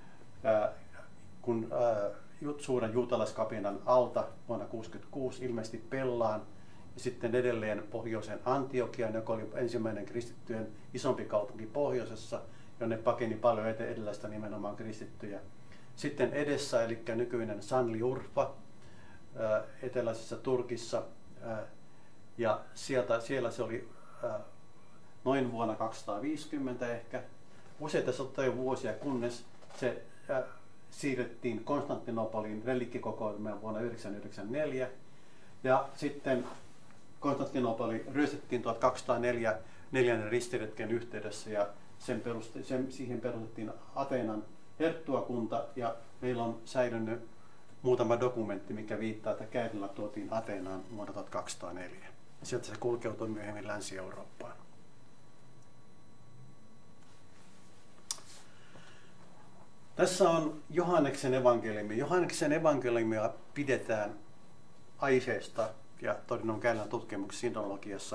kun suuren juutalaiskapinan alta vuonna 1966 ilmeisesti Pellaan, ja sitten edelleen pohjoisen Antiokiaan, joka oli ensimmäinen kristittyjen isompi kaupunki pohjoisessa, jonne pakeni paljon etelästä nimenomaan kristittyjä. Sitten edessä, eli nykyinen Sanliurfa eteläisessä Turkissa, ja siellä se oli noin vuonna 250 ehkä, useita satoja vuosia, kunnes se siirrettiin Konstantinopolin reliikkikokoelmaan vuonna 994, ja sitten Konstantinopoli ryöstettiin 1204 neljännen ristiretken yhteydessä, ja siihen perustettiin Ateenan herttuakunta, ja meillä on säilynyt muutama dokumentti, mikä viittaa, että Käärillä tuotiin Ateenaan vuonna 1204. Sieltä se kulkeutui myöhemmin Länsi-Eurooppaan. Tässä on Johanneksen evankeliumi. Johanneksen evankeliumia pidetään aiheesta ja todinnon Käärilän tutkimuksessa sinologiassa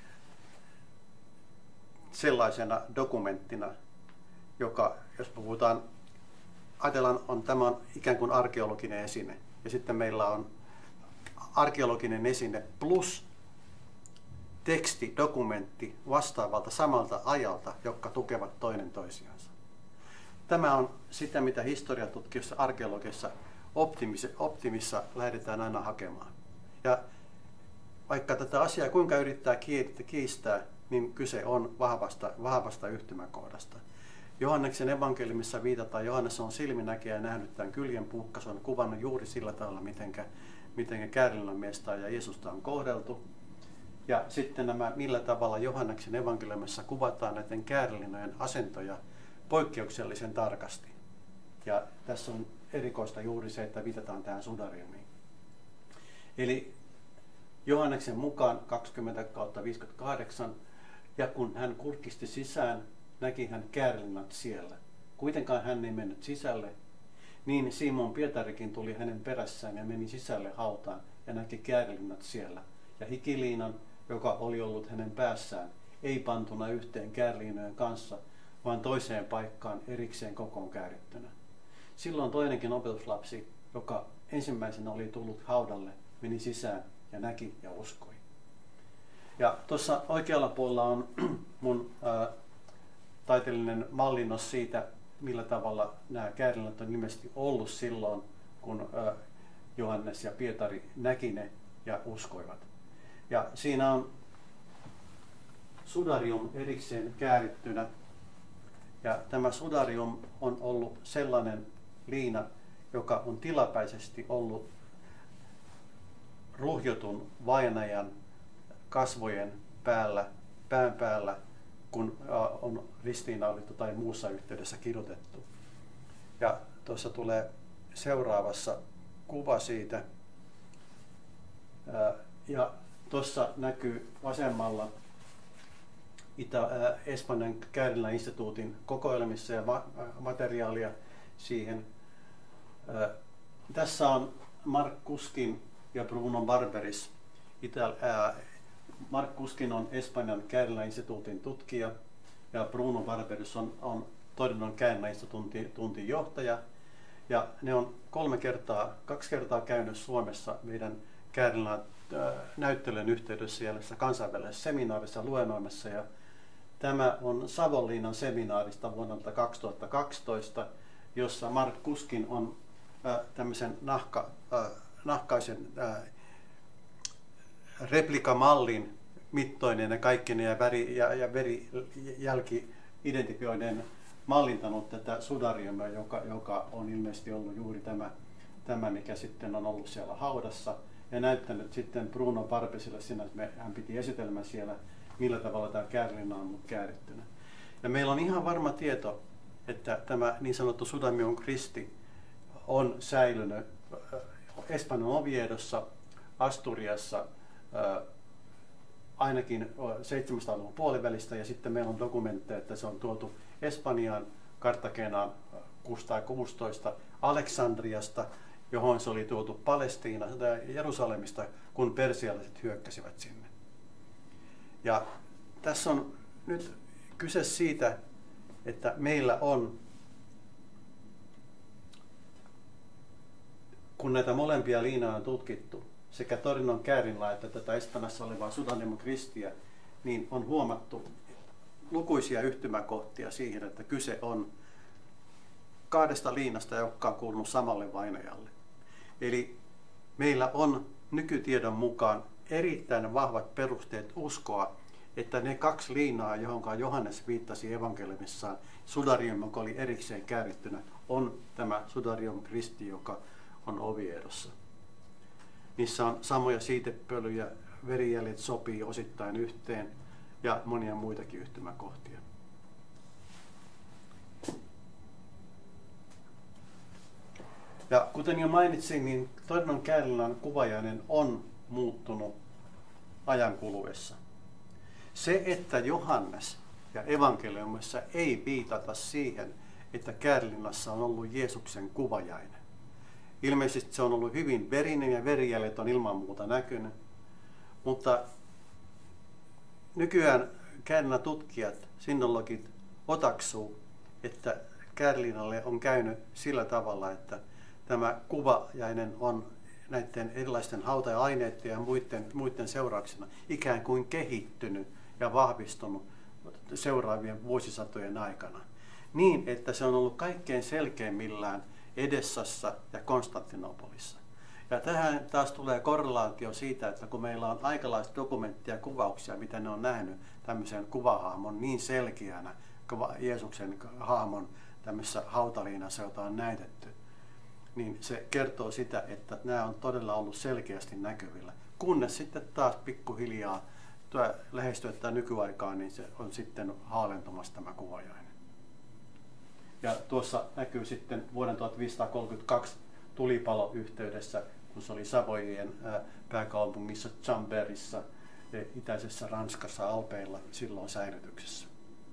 sellaisena dokumenttina, joka, jos puhutaan, ajatellaan, tämä on ikään kuin arkeologinen esine. Ja sitten meillä on arkeologinen esine plus teksti, dokumentti vastaavalta samalta ajalta, jotka tukevat toinen toisiansa. Tämä on sitä, mitä historiatutkijoissa, arkeologiassa, optimissa lähdetään aina hakemaan. Ja vaikka tätä asiaa kuinka yrittää kiistää, niin kyse on vahvasta yhtymäkohdasta. Johanneksen evankeliumissa viitataan, Johannes on silminäkijä ja nähnyt tämän kyljen puhka, se on kuvannut juuri sillä tavalla, miten Käärilän miestä ja Jeesusta on kohdeltu. Ja sitten millä tavalla Johanneksen evankeliumissa kuvataan näiden Käärlinnojen asentoja poikkeuksellisen tarkasti. Ja tässä on erikoista juuri se, että viitataan tähän sudariumiin. Eli Johanneksen mukaan 20/58, ja kun hän kurkisti sisään, näki hän Käärlinnat siellä. Kuitenkaan hän ei mennyt sisälle, niin Simon Pietarikin tuli hänen perässään ja meni sisälle hautaan ja näki Käärlinnat siellä. Ja hikiliinan, joka oli ollut hänen päässään, ei pantuna yhteen käärliinojen kanssa, vaan toiseen paikkaan erikseen kokoon käärittynä. Silloin toinenkin opetuslapsi, joka ensimmäisenä oli tullut haudalle, meni sisään ja näki ja uskoi. Ja tuossa oikealla puolella on mun taiteellinen mallinnos siitä, millä tavalla nämä Käärlinnat on ilmeisesti ollut silloin, kun Johannes ja Pietari näki ne ja uskoivat. Ja siinä on sudarium erikseen käärittynä. Ja tämä sudarium on ollut sellainen liina, joka on tilapäisesti ollut ruhjotun vainajan kasvojen päällä, pään päällä, kun on ristiinnaulittu tai muussa yhteydessä kirjoitettu. Ja tuossa tulee seuraavassa kuva siitä. Ja tuossa näkyy vasemmalla Espanjan Käärilän instituutin kokoelmissa ja materiaalia siihen. Tässä on Mark Kuskin ja Bruno Barberis. Mark Kuskin on Espanjan Käärilän instituutin tutkija ja Bruno Barberis on todinnon Käärilän instituutin johtaja. Ja ne on kaksi kertaa käynyt Suomessa meidän Käärilän näyttelyn yhteydessä siellä kansainvälisessä seminaarissa luennoimassa. Ja tämä on Savonlinnan seminaarista vuodelta 2012, jossa Mark Kuskin on tämmöisen nahkaisen replikamallin mittoinen ja kaikkinen ja verijälki identifioiden mallintanut tätä sudariumia, joka on ilmeisesti ollut juuri tämä, mikä sitten on ollut siellä haudassa, ja näyttänyt sitten Bruno Barberisille siinä, että hän piti esitelmän siellä, millä tavalla tämä Käärlinna on ollut käärittynä. Ja meillä on ihan varma tieto, että tämä niin sanottu Sudamium Christi on säilynyt Espanjan Oviedossa, Asturiassa ainakin 700-luvun puolivälistä, ja sitten meillä on dokumentteja, että se on tuotu Espanjaan, Kartagenaan 616, Aleksandriasta, johon se oli tuotu Palestiinasta ja Jerusalemista, kun persialaiset hyökkäsivät sinne. Ja tässä on nyt kyse siitä, että meillä on, kun näitä molempia liinoja on tutkittu, sekä Torinon Käärinlaa että tätä Espanjassa olevaa Pseudonymous Christiä, niin on huomattu lukuisia yhtymäkohtia siihen, että kyse on kahdesta liinasta, jotka on kuulunut samalle vainajalle. Eli meillä on nykytiedon mukaan erittäin vahvat perusteet uskoa, että ne kaksi liinaa, johon Johannes viittasi evankeliumissaan, Sudarium, joka oli erikseen käärittynä, on tämä Pseudonymous Christi, joka on Oviedossa. Niissä on samoja siitepölyjä, verijäljet sopii osittain yhteen ja monia muitakin yhtymäkohtia. Ja kuten jo mainitsin, niin Torinon Käärinlään kuvajainen on muuttunut ajan kuluessa. Se, että Johannes ja evankeliumissa ei viitata siihen, että Käärinlässä on ollut Jeesuksen kuvajainen. Ilmeisesti se on ollut hyvin verinen ja verijäljet on ilman muuta näkynyt, mutta nykyään Käärinlän tutkijat, sinologit otaksuu, että Käärinlälle on käynyt sillä tavalla, että tämä kuvajainen on näiden erilaisten hautaja-aineiden ja muiden seurauksena ikään kuin kehittynyt ja vahvistunut seuraavien vuosisatojen aikana. Niin, että se on ollut kaikkein selkeimmillään Edessassa ja Konstantinopolissa. Ja tähän taas tulee korrelaatio siitä, että kun meillä on aikalaista dokumenttia ja kuvauksia, mitä ne on nähnyt tämmöisen kuvahahmon niin selkeänä, Jeesuksen hahmon tämmöisessä hautaliinassa, jota on näytetty, niin se kertoo sitä, että nämä on todella ollut selkeästi näkyvillä. Kunnes sitten taas pikkuhiljaa lähestyy nykyaikaan, niin se on sitten haalentumassa tämä kuvajainen. Ja tuossa näkyy sitten vuoden 1532 tulipaloyhteydessä, kun se oli Savoyen pääkaupungissa Chamberissa, itäisessä Ranskassa Alpeilla silloin säilytyksessä.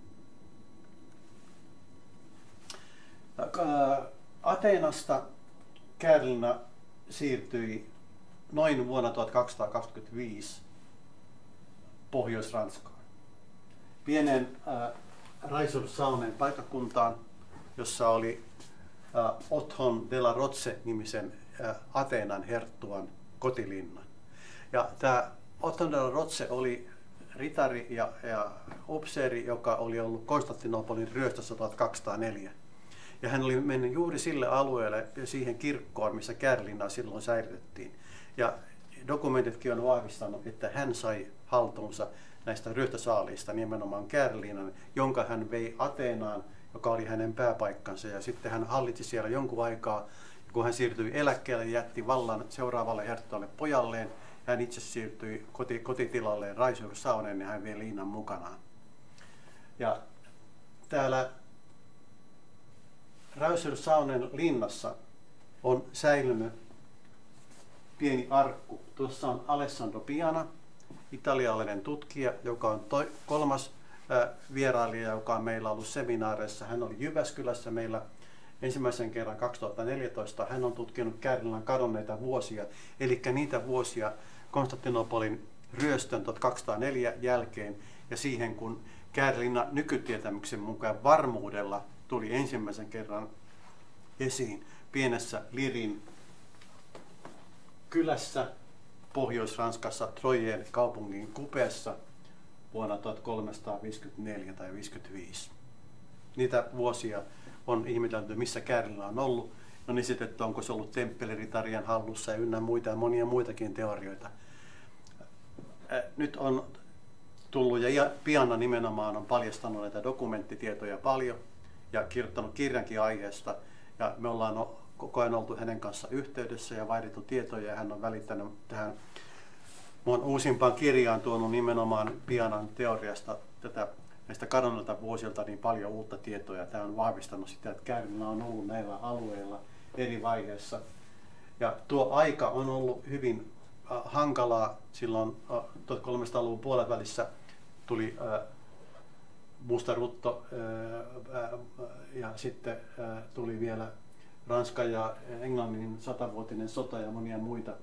Ateenasta Käärinlä siirtyi noin vuonna 1225 Pohjois-Ranskaan. Pienen Raisur-Saunen paikkakuntaan, jossa oli Othon de la Roche-nimisen Ateenan herttuan kotilinna. Ja tämä Othon de la Roche oli ritari ja upseeri, joka oli ollut Konstantinopolin ryöstössä 1204. Ja hän oli mennyt juuri sille alueelle ja siihen kirkkoon, missä Käärinlää silloin säilytettiin. Ja dokumentitkin on vahvistanut, että hän sai haltuunsa näistä ryöstösaaliista nimenomaan Käärinlään, jonka hän vei Ateenaan, joka oli hänen pääpaikkansa. Ja sitten hän hallitsi siellä jonkun aikaa. Kun hän siirtyi eläkkeelle, jätti vallan seuraavalle herttualle pojalleen. Hän itse siirtyi kotitilalleen Raisur-Saunen ja hän vei liinan mukanaan. Ja täällä Raisur-Saunen linnassa on säilynyt pieni arkku. Tuossa on Alessandro Piana, italialainen tutkija, joka on kolmas vierailija, joka on meillä ollut seminaareissa. Hän oli Jyväskylässä meillä ensimmäisen kerran 2014. Hän on tutkinut Käärinlään kadonneita vuosia, eli niitä vuosia Konstantinopolin ryöstön 1204 jälkeen ja siihen, kun Käärinlä nykytietämyksen mukaan varmuudella tuli ensimmäisen kerran esiin pienessä Lirin kylässä Pohjois-Ranskassa Troyen kaupungin kupeessa vuonna 1354 tai 55. Niitä vuosia on ihmetelty, missä Käärinlä on ollut. On esitetty, onko se ollut temppeliritarien hallussa ja ynnä muita ja monia muitakin teorioita. Nyt on tullut ja Piana nimenomaan on paljastanut näitä dokumenttitietoja paljon ja kirjoittanut kirjankin aiheesta. Ja me ollaan koko ajan oltu hänen kanssa yhteydessä ja vaihdettu tietoja ja hän on välittänyt tähän mun uusimpaan kirjaan tuonut nimenomaan Pianan teoriasta näistä kadonneilta vuosilta niin paljon uutta tietoa ja tämä on vahvistanut sitä, että Käärinlä on ollut näillä alueilla eri vaiheissa. Ja tuo aika on ollut hyvin hankalaa. Silloin 1300-luvun puolen välissä tuli Musta Rutto ja sitten tuli vielä Ranskan ja Englannin 100-vuotinen sota ja monia muita,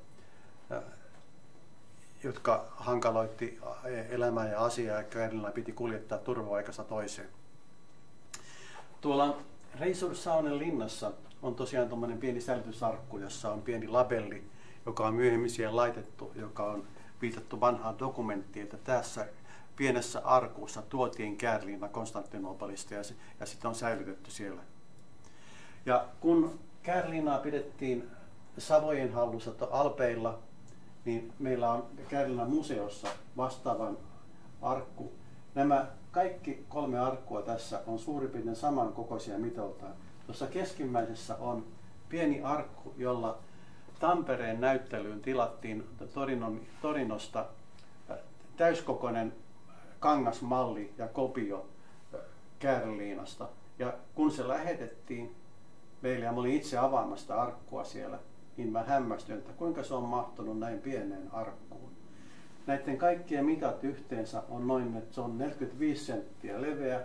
jotka hankaloitti elämää ja asiaa ja Käärinlää piti kuljettaa turva-aikasta toiseen. Tuolla Reisursaunen linnassa on tosiaan tuommoinen pieni säilytysarkku, jossa on pieni labelli, joka on myöhemmin siihen laitettu, joka on viitattu vanhaan dokumenttiin, että tässä pienessä arkussa tuotiin käärliina Konstantinopolista ja sitä on säilytetty siellä. Ja kun käärliinaa pidettiin Savojen hallussa Alpeilla, niin meillä on Käärliinan museossa vastaavan arkku. Nämä kaikki 3 arkkua tässä on suurin piirtein samankokoisia mitoltaan. Tuossa keskimmäisessä on pieni arkku, jolla Tampereen näyttelyyn tilattiin Torinosta täyskokoinen kangasmalli ja kopio Käärliinasta. Ja kun se lähetettiin meille, ja mä olin itse avaamasta arkkua siellä, niin mä hämmästyin, että kuinka se on mahtunut näin pieneen arkkuun. Näiden kaikkien mitat yhteensä on noin, että se on 45 senttiä leveä,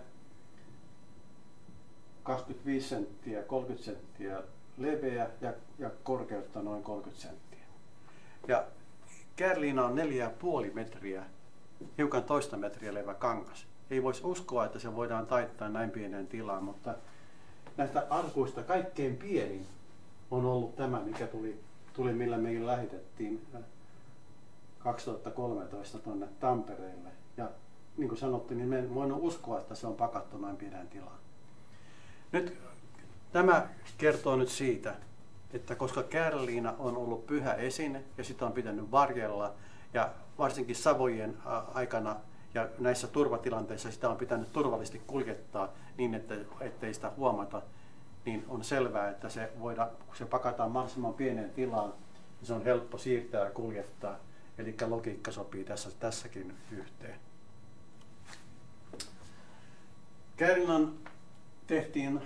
25 senttiä, 30 senttiä leveä ja korkeutta noin 30 senttiä. Ja Käärliina on 4,5 metriä, hiukan toista metriä leveä kangas. Ei voisi uskoa, että se voidaan taittaa näin pieneen tilaan, mutta näistä arkuista kaikkein pienin on ollut tämä, mikä tuli millä meille lähetettiin 2013 tuonne Tampereelle. Ja niin kuin sanottiin, niin me en voinut uskoa, että se on pakattu näin pieneen tilaan. Nyt tämä kertoo nyt siitä, että koska Käärliina on ollut pyhä esine ja sitä on pitänyt varjella ja varsinkin Savojen aikana ja näissä turvatilanteissa sitä on pitänyt turvallisesti kuljettaa niin, ettei sitä huomata, niin on selvää, että kun se pakataan mahdollisimman pieneen tilaan, niin se on helppo siirtää ja kuljettaa. Eli logiikka sopii tässäkin yhteen. Käärliinan tehtiin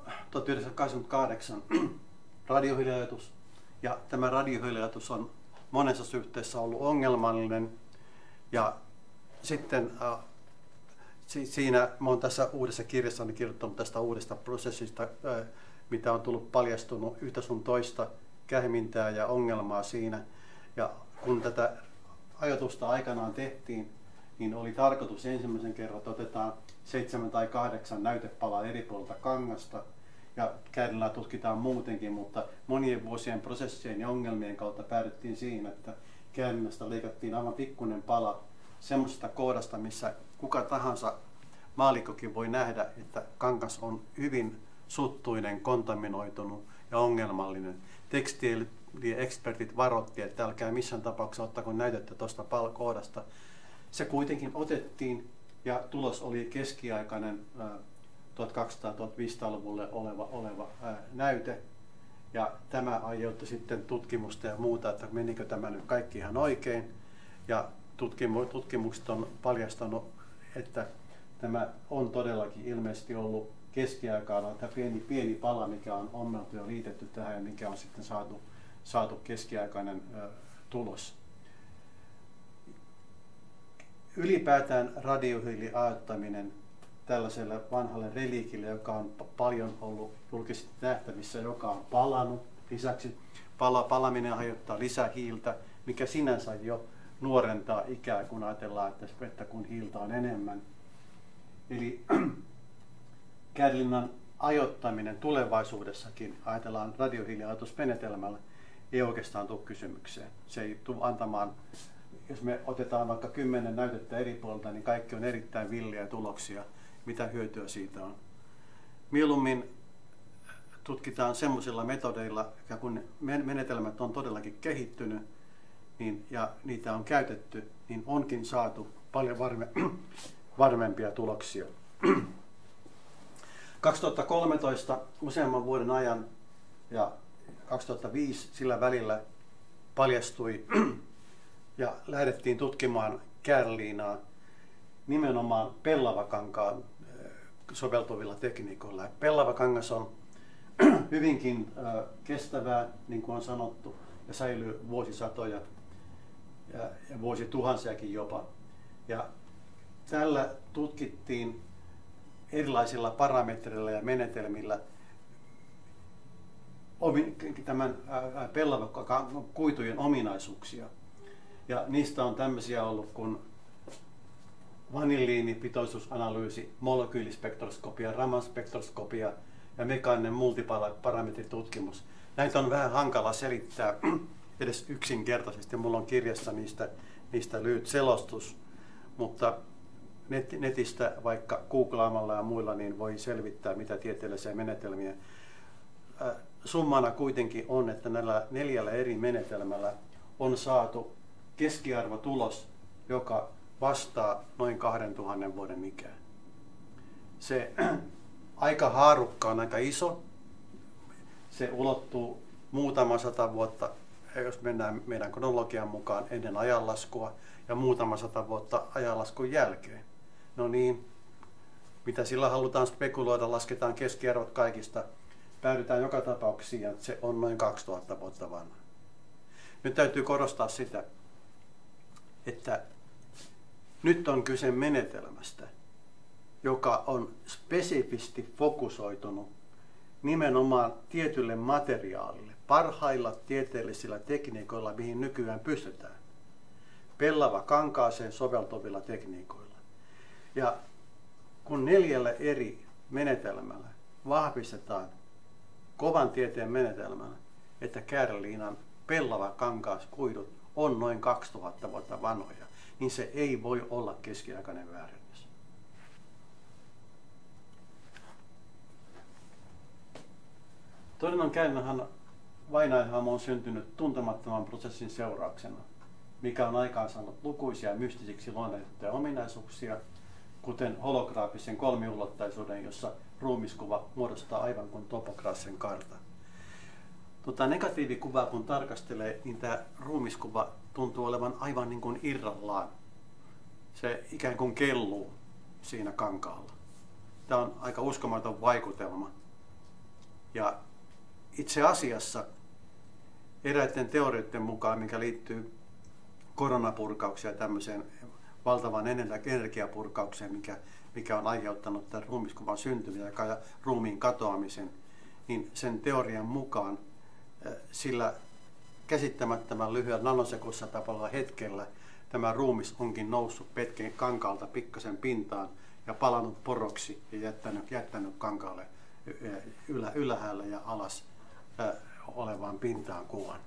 1988 radiohiljatus, ja tämä radiohiljatus on monessa suhteessa ollut ongelmallinen. Ja sitten siinä mä olen tässä uudessa kirjassani kirjoittanut tästä uudesta prosessista, mitä on tullut paljastunut yhtä sun toista kähmintää ja ongelmaa siinä. Ja kun tätä ajatusta aikanaan tehtiin, niin oli tarkoitus ensimmäisen kerran, että otetaan 7 tai 8 näytepalaa eri puolilta kangasta. Ja Käärliinaa tutkitaan muutenkin, mutta monien vuosien prosessien ja ongelmien kautta päädyttiin siihen, että Käärliinasta leikattiin aivan pikkuinen pala semmoisesta kohdasta, missä kuka tahansa maallikkokin voi nähdä, että kangas on hyvin suttuinen, kontaminoitunut ja ongelmallinen. Tekstiiliekspertit varoittivat, että älkää missään tapauksessa ottako näytettä tuosta kohdasta. Se kuitenkin otettiin ja tulos oli keskiaikainen 1200-1500-luvulle oleva näyte. Ja tämä aiheutti sitten tutkimusta ja muuta, että menikö tämä nyt kaikki ihan oikein. Ja tutkimukset on paljastanut, että tämä on todellakin ilmeisesti ollut keskiaikaan tämä pieni pala, mikä on ommeltu ja liitetty tähän ja mikä on sitten saatu keskiaikainen tulos. Ylipäätään radiohiiliajattaminen tällaiselle vanhalle reliikille, joka on paljon ollut julkisesti nähtävissä, joka on palannut. Lisäksi palaminen aiheuttaa lisää hiiltä, mikä sinänsä jo nuorentaa ikää, kun ajatellaan, että kun hiiltä on enemmän. Eli Käärliinan ajoittaminen tulevaisuudessakin, ajatellaan radiohiiliajoitusmenetelmällä, ei oikeastaan tule kysymykseen. Se ei tule antamaan, jos me otetaan vaikka 10 näytettä eri puolta, niin kaikki on erittäin villiä tuloksia. Mitä hyötyä siitä on? Mieluummin tutkitaan semmoisilla metodeilla, ja kun menetelmät on todellakin kehittynyt ja niitä on käytetty, niin onkin saatu paljon varmempia tuloksia. 2013 useamman vuoden ajan ja 2005 sillä välillä paljastui ja lähdettiin tutkimaan Käärliinaa nimenomaan pellavakankaan soveltuvilla tekniikoilla. Pellavakangas on hyvinkin kestävää, niin kuin on sanottu, ja säilyy vuosisatoja ja vuosituhansiakin jopa. Ja tällä tutkittiin erilaisilla parametreilla ja menetelmillä tämän pellavakuitujen ominaisuuksia. Ja niistä on tämmöisiä ollut kuin vanilliinipitoisuusanalyysi, molekyylispektroskopia, Raman-spektroskopia ja mekaaninen multiparametritutkimus. Näitä on vähän hankala selittää edes yksinkertaisesti. Mulla on kirjassa niistä lyhyt selostus, mutta netistä vaikka googlaamalla ja muilla niin voi selvittää, mitä tieteellisiä menetelmiä. Summana kuitenkin on, että näillä 4 eri menetelmällä on saatu keskiarvotulos, joka vastaa noin 2000 vuoden ikää. Se aikahaarukka on aika iso. Se ulottuu muutama 100 vuotta, jos mennään meidän kronologian mukaan, ennen ajanlaskua ja muutama 100 vuotta ajanlaskun jälkeen. No niin, mitä sillä halutaan spekuloida, lasketaan keskiarvot kaikista, päädytään joka tapauksessa siihen, että se on noin 2000 vuotta vanha. Nyt täytyy korostaa sitä, että nyt on kyse menetelmästä, joka on spesifisti fokusoitunut nimenomaan tietylle materiaalille, parhailla tieteellisillä tekniikoilla, mihin nykyään pystytään. Pellava kankaaseen soveltuvilla tekniikoilla. Ja kun 4 eri menetelmällä vahvistetaan kovan tieteen menetelmällä, että kääriliinan pellava kankaaskuidut on noin 2000 vuotta vanhoja, niin se ei voi olla keskiaikainen väärennys. Todinnon käynnähän vainainhaamu on syntynyt tuntemattoman prosessin seurauksena, mikä on aikaansaanut lukuisia mystisiksi luonnehtettuja ominaisuuksia, kuten holograafisen kolmiulotteisuuden, jossa ruumiskuva muodostaa aivan kuin topograaffisen kartan. Negatiivikuvaa kun tarkastelee, niin tämä ruumiskuva tuntuu olevan aivan niin kuin irrallaan. Se ikään kuin kelluu siinä kankaalla. Tämä on aika uskomaton vaikutelma. Ja itse asiassa eräiden teorioiden mukaan, mikä liittyy koronapurkaukseen ja tämmöiseen valtavan energiapurkaukseen, mikä on aiheuttanut tämän ruumiskuvan syntymisen ja ruumiin katoamisen, niin sen teorian mukaan sillä käsittämättömän lyhyellä nanosekunnissa tapahtuneella hetkellä tämä ruumis onkin noussut petken kankaalta pikkasen pintaan ja palannut poroksi ja jättänyt kankaalle ylhäällä ja alas olevaan pintaan kuvan.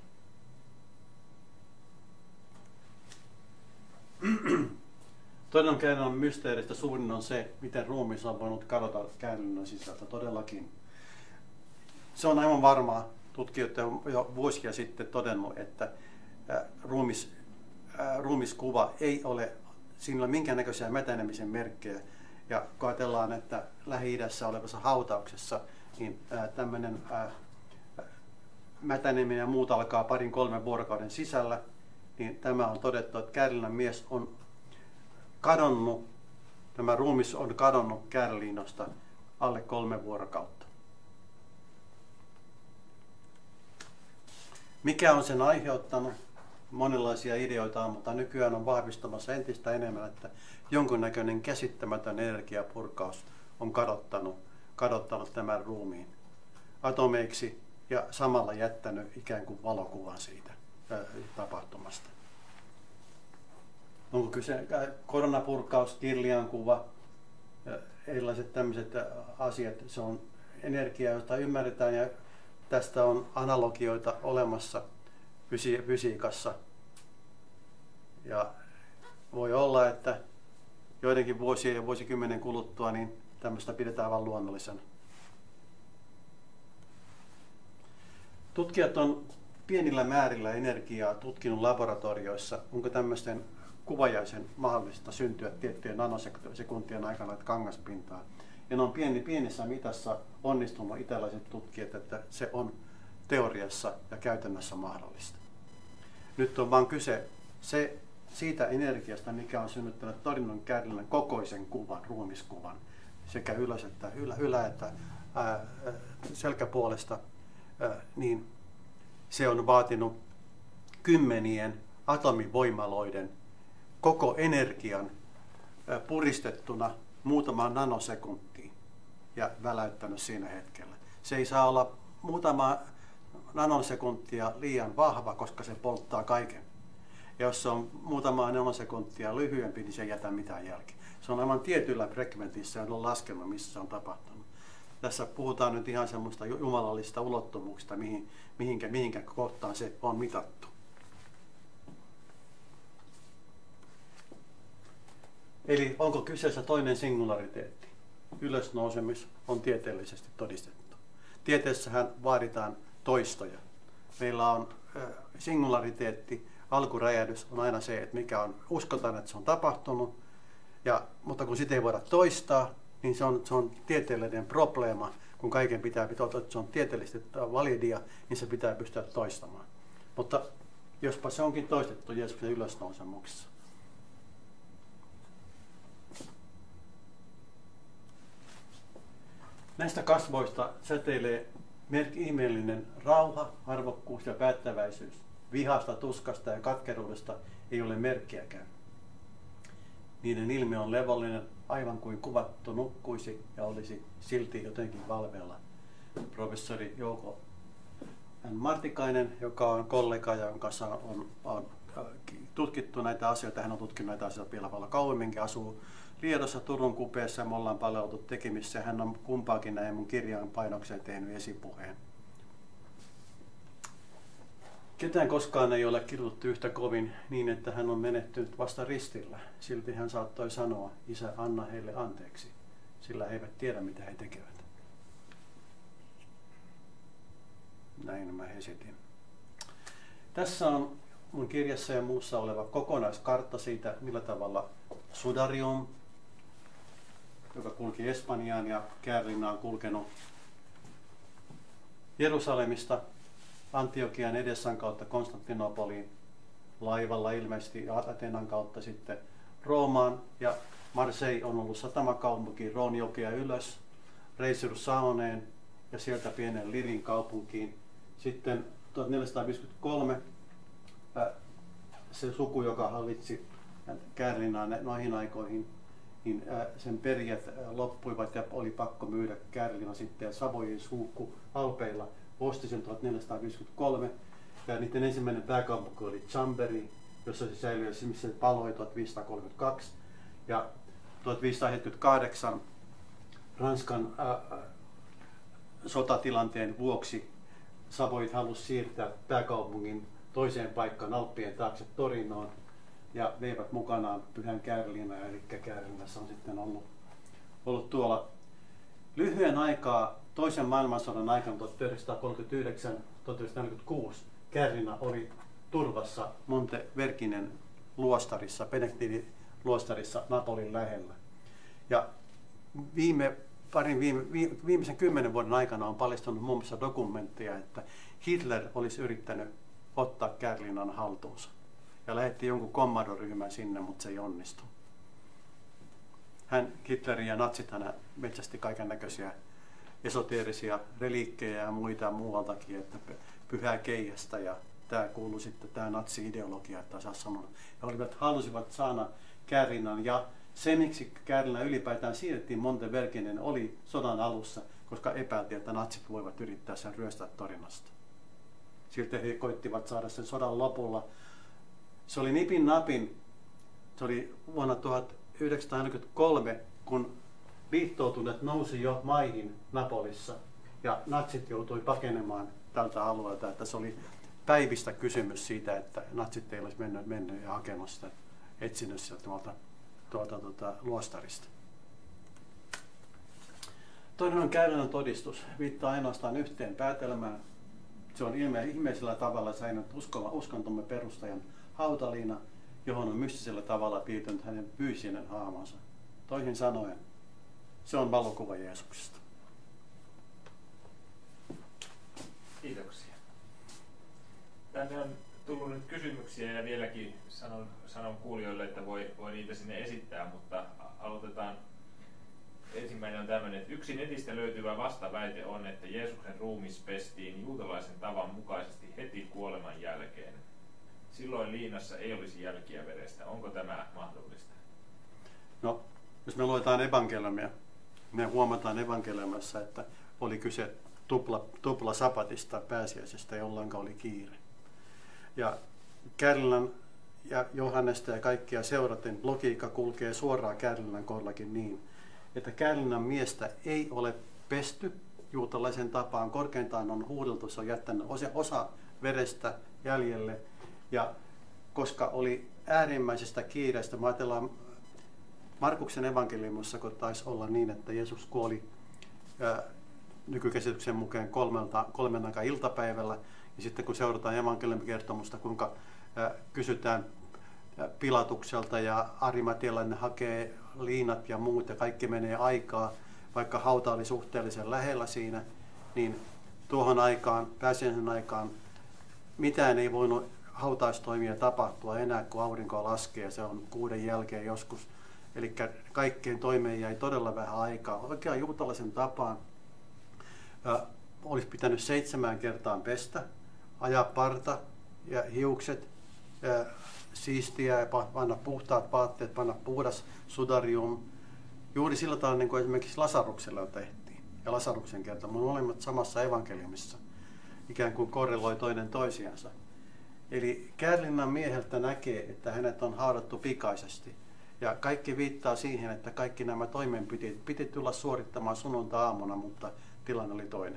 Todennäköinen mysteeristä suurin on se, miten ruumis on voinut kadota kääriliinan sisältä todellakin. Se on aivan varmaa. Tutkijat on jo vuosia sitten todennut, että ruumiskuva ei ole, siinä ole minkäännäköisiä mätänemisen merkkejä. Ja kun ajatellaan, että Lähi-idässä olevassa hautauksessa, niin tämmöinen mätäneminen ja muut alkaa 2-3 vuorokauden sisällä, niin tämä on todettu, että kääriliinan mies on kadonnut, tämä ruumis on kadonnut kääriliinasta alle 3 vuorokautta. Mikä on sen aiheuttanut? Monenlaisia ideoita on, mutta nykyään on vahvistamassa entistä enemmän, että jonkunnäköinen käsittämätön energiapurkaus on kadottanut tämän ruumiin atomeiksi ja samalla jättänyt ikään kuin valokuvan siitä tapahtumasta. Onko kyse koronapurkaus, kirliankuva, erilaiset tämmöiset asiat, se on energiaa, jota ymmärretään ja tästä on analogioita olemassa fysiikassa. Ja voi olla, että joidenkin vuosien ja vuosikymmenen kuluttua niin tämmöistä pidetään vain luonnollisena. Tutkijat on pienillä määrillä energiaa tutkinut laboratorioissa, onko tämmöisten kuvajaisen mahdollista syntyä tiettyjen nanosekuntien aikana kangaspintaan. Ja ne on pienessä mitassa onnistunut italialaiset tutkijat, että se on teoriassa ja käytännössä mahdollista. Nyt on vain kyse siitä energiasta, mikä on synnyttänyt todinnon kääriliinan kokoisen kuvan, ruumiskuvan, sekä ylä- että selkäpuolesta, niin se on vaatinut kymmenien atomivoimaloiden koko energian puristettuna muutamaan nanosekuntiin ja väläyttänyt siinä hetkellä. Se ei saa olla muutama nanosekuntia liian vahva, koska se polttaa kaiken. Ja jos se on muutama nanosekuntia lyhyempi, niin se ei jätä mitään jälkeä. Se on aivan tietyllä frekventissä ja on laskelma, missä se on tapahtunut. Tässä puhutaan nyt ihan semmoista jumalallisista ulottuvuuksista, mihinkä kohtaan se on mitattu. Eli onko kyseessä toinen singulariteetti? Ylösnousemus on tieteellisesti todistettu. Tieteessähän vaaditaan toistoja. Meillä on singulariteetti, alkuräjähdys on aina se, että mikä on, uskotaan, että se on tapahtunut, mutta kun sitä ei voida toistaa, niin se on tieteellinen probleema. Kun kaiken pitää että se on tieteellisesti validia, niin se pitää pystyä toistamaan. Mutta jospa se onkin toistettu Jeesuksen ylösnousemuksessa. Näistä kasvoista säteilee ihmeellinen rauha, arvokkuus ja päättäväisyys. Vihasta, tuskasta ja katkeruudesta ei ole merkkiäkään. Niiden ilme on levollinen, aivan kuin kuvattu nukkuisi ja olisi silti jotenkin valveilla. Professori Jouko N. Martikainen, joka on kollega ja jonka kanssa on tutkittu näitä asioita, hän on tutkinut näitä asioita vielä paljon kauemminkin, asuu Liedossa Turun kupeessa ja me ollaan paljon oltu tekemissä ja hän on kumpaakin näin mun kirjan painokseen tehnyt esipuheen. Ketään koskaan ei ole kirjoitettu yhtä kovin niin, että hän on menehtynyt vasta ristillä. Silti hän saattoi sanoa, Isä, anna heille anteeksi, sillä he eivät tiedä, mitä he tekevät. Näin mä esitin. Tässä on mun kirjassa ja muussa oleva kokonaiskartta siitä, millä tavalla Sudarium, joka kulki Espanjaan ja Käärlinna on kulkenut Jerusalemista Antiokian Edessan kautta Konstantinopoliin, laivalla ilmeisesti Atenan kautta sitten Roomaan, ja Marseille on ollut satamakaupunki Rhône-jokea ylös, Reisur-Saoneen ja sieltä pienen Lirin kaupunkiin. Sitten 1453 se suku, joka hallitsi Käärlinnaa noihin aikoihin, niin sen perijät loppuivat ja oli pakko myydä Käärlinna sitten, ja Savoyen suukku Alpeilla osti sen 1453, ja niiden ensimmäinen pääkaupunki oli Chambéry, jossa se säilyi, missä se paloi 1532, ja 1578 Ranskan sotatilanteen vuoksi Savoit halusi siirtää pääkaupungin toiseen paikkaan Alppien taakse Torinoon, ja veivät mukanaan Pyhän Käärlinnan, eli Käärlinnassa on sitten ollut tuolla lyhyen aikaa toisen maailmansodan aikana 1939-1946 Käärlinna oli turvassa Monteverginen luostarissa, Benediktiniluostarissa Napolin lähellä. Ja viimeisen 10 vuoden aikana on paljastunut muun muassa dokumentteja, että Hitler olisi yrittänyt ottaa Käärlinnan haltuunsa. Ja lähetti jonkun kommandoryhmän sinne, mutta se ei onnistu. Hitler ja natsit metsästi kaiken näköisiä esoteerisia reliikkejä ja muita muualtakin, että Pyhää Keihästä, ja tämä kuului sitten tämä natsi-ideologia, että halusivat saada Käärlinnan, ja se miksi Käärlinnan ylipäätään siirrettiin Monteverginen oli sodan alussa, koska epäiltiin, että natsit voivat yrittää sen ryöstää Torinasta. Silti he koittivat saada sen sodan lopulla. Se oli nipin napin, se oli vuonna 1943, kun liittoutuneet nousi jo maihin Napolissa ja natsit joutui pakenemaan tältä alueelta, että se oli päivistä kysymys siitä, että natsit ei olisi mennyt ja hakenut sitä, etsinyt sitä tuolta luostarista. Toinen on Käärlinnan todistus, viittaa ainoastaan yhteen päätelmään. Se on ihmeisellä tavalla säilynyt uskontomme perustajan hautaliina, johon on mystisellä tavalla piirtynyt hänen fyysinen haamonsa. Toisin sanoen, se on valokuva Jeesuksesta. Kiitoksia. Tänne on tullut nyt kysymyksiä ja vieläkin sanon kuulijoille, että voi niitä sinne esittää, mutta aloitetaan. Ensimmäinen on tämmöinen, että yksi netistä löytyvä vastaväite on, että Jeesuksen ruumis pestiin juutalaisen tavan mukaisesti heti kuoleman jälkeen. Silloin liinassa ei olisi jälkiä verestä. Onko tämä mahdollista? No, jos me luetaan evankeliumia, me huomataan evankeliumissa, että oli kyse tupla sapatista pääsiäisestä, jolloin oli kiire. Ja Käärlinnan ja Johannesta ja kaikkia seuraten logiikka kulkee suoraan Käärlinnän kohdallakin niin, että Käärlinnän miestä ei ole pesty juutalaisen tapaan. Korkeintaan on huudeltu, se on jättänyt osa verestä jäljelle. Ja koska oli äärimmäisestä kiireestä, me ajatellaan Markuksen evankeliumissa, kun taisi olla niin, että Jeesus kuoli nykykäsityksen mukaan 3 aikaa iltapäivällä. Ja sitten kun seurataan evankeliumikertomusta, kuinka kysytään Pilatukselta ja Arimatealainen hakee liinat ja muut ja kaikki menee aikaa, vaikka hauta oli suhteellisen lähellä siinä, niin tuohon aikaan, pääsiäisen aikaan, mitään ei voinut hautaustoimia tapahtua enää, kun aurinko laskee, se on 6 jälkeen joskus. Eli kaikkeen toimeen jäi todella vähän aikaa. Oikeaan juutalaisen tapaan olisi pitänyt 7 kertaa pestä, ajaa parta ja hiukset, siistiä ja panna puhtaat vaatteet, panna puhdas sudarium. Juuri sillä tavalla, niin kuin esimerkiksi Lasaruksella tehtiin. Ja Lasaruksen kertoma on molemmat samassa evankeliumissa. Ikään kuin korreloi toinen toisiansa. Eli Käärlinnän mieheltä näkee, että hänet on haudattu pikaisesti. Ja kaikki viittaa siihen, että kaikki nämä toimenpiteet piti tulla suorittamaan sunnuntai-aamuna, mutta tilanne oli toinen.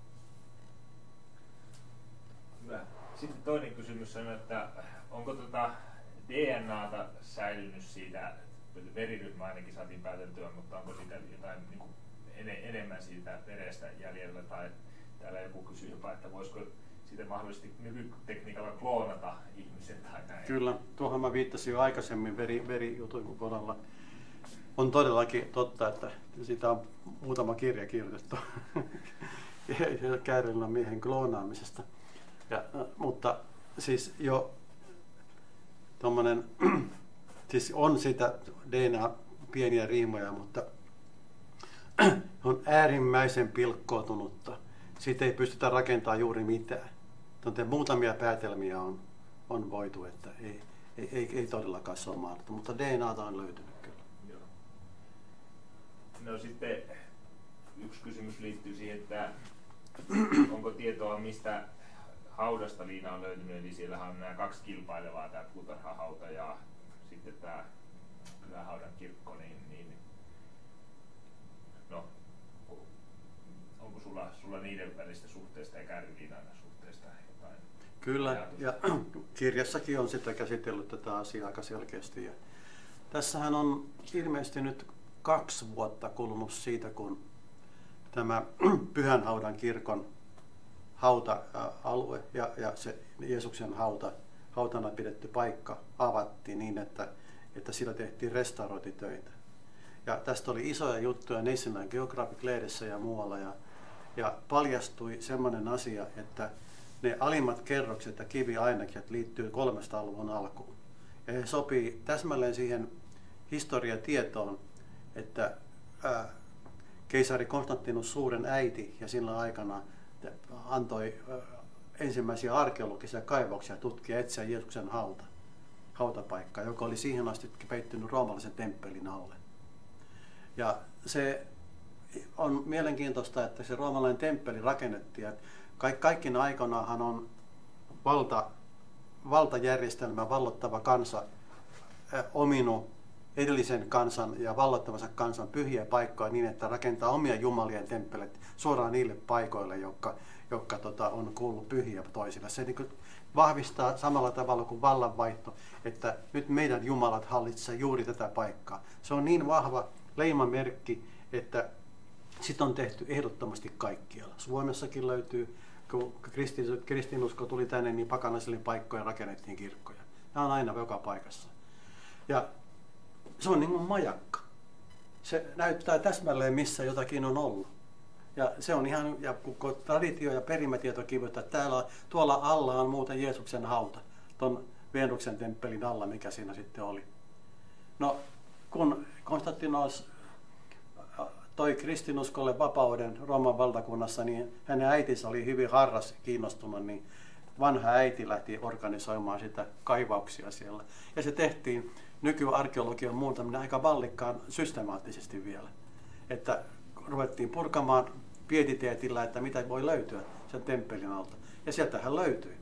Hyvä. Sitten toinen kysymys on, että onko DNAta säilynyt siitä, veriryhmä ainakin saatiin pääteltyä, mutta onko siitä jotain niin kuin enemmän siitä verestä jäljellä, tai täällä joku kysyy jopa, että voisiko siitä mahdollisesti nykytekniikalla kloonata ihmisen tai näin? Kyllä, tuohon mä viittasin jo aikaisemmin verijutun kohdalla. On todellakin totta, että siitä on muutama kirja kirjoitettu Käärlinnän miehen kloonaamisesta. Mutta siis jo tommonen, siis on sitä DNA pieniä riimoja, mutta on äärimmäisen pilkkoutunutta. Siitä ei pystytä rakentamaan juuri mitään. Muutamia päätelmiä on voitu, että ei todellakaan se ole mahdollista, mutta DNAta on löytynyt kyllä. Joo. No sitten yksi kysymys liittyy siihen, että onko tietoa, mistä haudasta liina on löytynyt, eli siellähän on nämä 2 kilpailevaa, tämä puutarhahauta ja sitten tämä Kylähaudan kirkko, niin no, onko sulla niiden välistä suhteesta ja Käärliinan suhteesta jotain? Kyllä, ajatusta? ja kirjassakin on sitä käsitellyt tätä asiaa aika selkeästi. Ja tässähän on ilmeisesti nyt 2 vuotta kulunut siitä, kun tämä Pyhänhaudan kirkon hauta-alue ja se Jeesuksen hautana pidetty paikka avattiin niin, että sillä tehtiin restaurointitöitä. Ja tästä oli isoja juttuja National Geographic-lehdessä ja muualla. Ja paljastui sellainen asia, että ne alimmat kerrokset ja kiviainekset liittyy 300-luvun alkuun. Ja he sopii täsmälleen siihen historiatietoon, että keisari Konstantinus Suuren äiti ja sillä aikana antoi ensimmäisiä arkeologisia kaivauksia tutkia etsiä Jeesuksen hautapaikkaa, joka oli siihen asti peittynyt roomalaisen temppelin alle. Ja se on mielenkiintoista, että se roomalainen temppeli rakennettiin. Kaikkina aikoinahan on valtajärjestelmä, vallottava kansa ominut edellisen kansan ja vallottavansa kansan pyhiä paikkoja niin, että rakentaa omia jumalien temppeleitä suoraan niille paikoille, jotka on kuullut pyhiä toisille. Se niin kuin vahvistaa samalla tavalla kuin vallanvaihto, että nyt meidän jumalat hallitsevat juuri tätä paikkaa. Se on niin vahva leimamerkki, että sitä on tehty ehdottomasti kaikkialla. Suomessakin löytyy, kun kristinusko tuli tänne, niin pakanaisille paikkoja rakennettiin kirkkoja. Nämä on aina joka paikassa. Ja se on niin kuin majakka. Se näyttää täsmälleen, missä jotakin on ollut. Ja se on ihan, ja kun traditio ja perimätieto kirjoittaa, että tuolla alla on muuten Jeesuksen hauta, tuon Venuksen temppelin alla, mikä siinä sitten oli. No, kun Konstantinos toi kristinuskolle vapauden Rooman valtakunnassa, niin hänen äitinsä oli hyvin harras kiinnostunut, niin vanha äiti lähti organisoimaan sitä kaivauksia siellä. Ja se tehtiin nykyarkeologian muuntaminen aika vallikkaan systemaattisesti vielä. Että ruvettiin purkamaan pietiteetillä, että mitä voi löytyä sen temppelin alta. Ja sieltähän löytyi.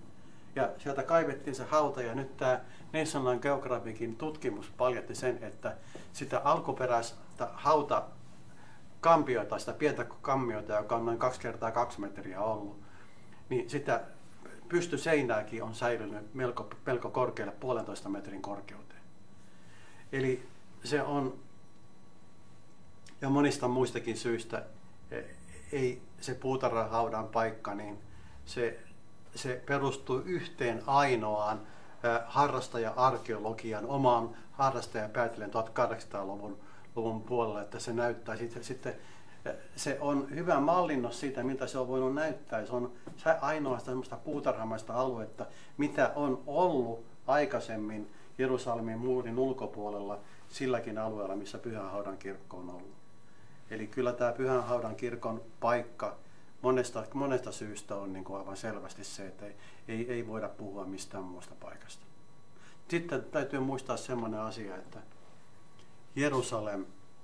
Ja sieltä kaivettiin se hauta, ja nyt tämä National Geographicin tutkimus paljasti sen, että sitä alkuperäistä hautakampiota, sitä pientä kammiota, joka on noin 2 × 2 metriä ollut, niin sitä pystyseinääkin on säilynyt melko korkealle 1,5 metrin korkeuteen. Eli se on, ja monista muistakin syistä, ei se puutarhahaudan paikka, niin se perustuu yhteen ainoaan harrastaja-arkeologian omaan harrastajapäätellen 1800-luvun puolella, että se näyttää sitten se on hyvä mallinnos siitä, miltä se on voinut näyttää. Se on ainoastaan semmoista puutarhamaista aluetta, mitä on ollut aikaisemmin Jerusalemin muurin ulkopuolella silläkin alueella, missä Pyhänhaudan kirkko on ollut. Eli kyllä tämä Pyhänhaudan kirkon paikka monesta syystä on niin kuin aivan selvästi se, että ei voida puhua mistään muusta paikasta. Sitten täytyy muistaa semmoinen asia, että Jerusalem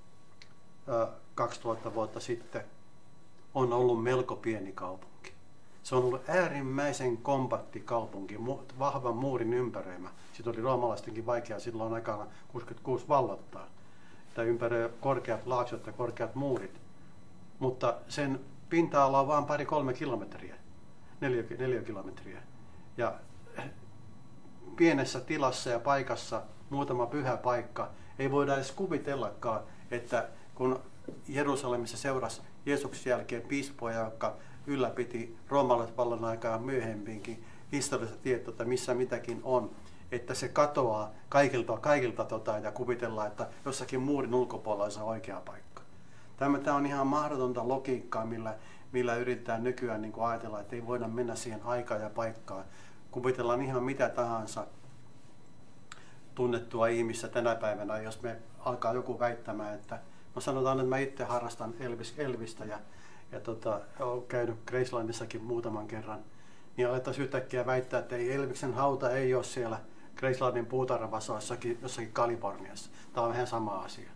2000 vuotta sitten on ollut melko pieni kaupunki. Se on ollut äärimmäisen kompakti kaupunki, vahvan muurin ympäröimä. Siitä oli roomalaistenkin vaikea silloin aikana 66 vallottaa. Tämä ympäröi korkeat laaksot ja korkeat muurit. Mutta sen pinta-ala on vain 2-3 kilometriä, 4 kilometriä. Ja pienessä tilassa ja paikassa muutama pyhä paikka. Ei voida edes kuvitellakaan, että kun Jerusalemissa seurasi Jeesuksen jälkeen piispoja, jotka ylläpiti roomalaisvallan aikaa myöhemminkin historiallista tietoa, että missä mitäkin on, että se katoaa kaikilta ja kuvitellaan, että jossakin muurin ulkopuolella on se oikea paikka. Tämä on ihan mahdotonta logiikkaa, millä yritetään nykyään niin kuin ajatella, että ei voida mennä siihen aikaan ja paikkaan. Kuvitellaan ihan mitä tahansa tunnettua ihmistä tänä päivänä, jos me alkaa joku väittämään, että no sanotaan, että mä itse harrastan Elvistä ja olen käynyt Gracelandissakin muutaman kerran, niin alettaisiin yhtäkkiä väittää, että ei Elviksen hauta ei ole siellä Gracelandin puutarhavassa jossakin Kaliforniassa. Tämä on vähän sama asia.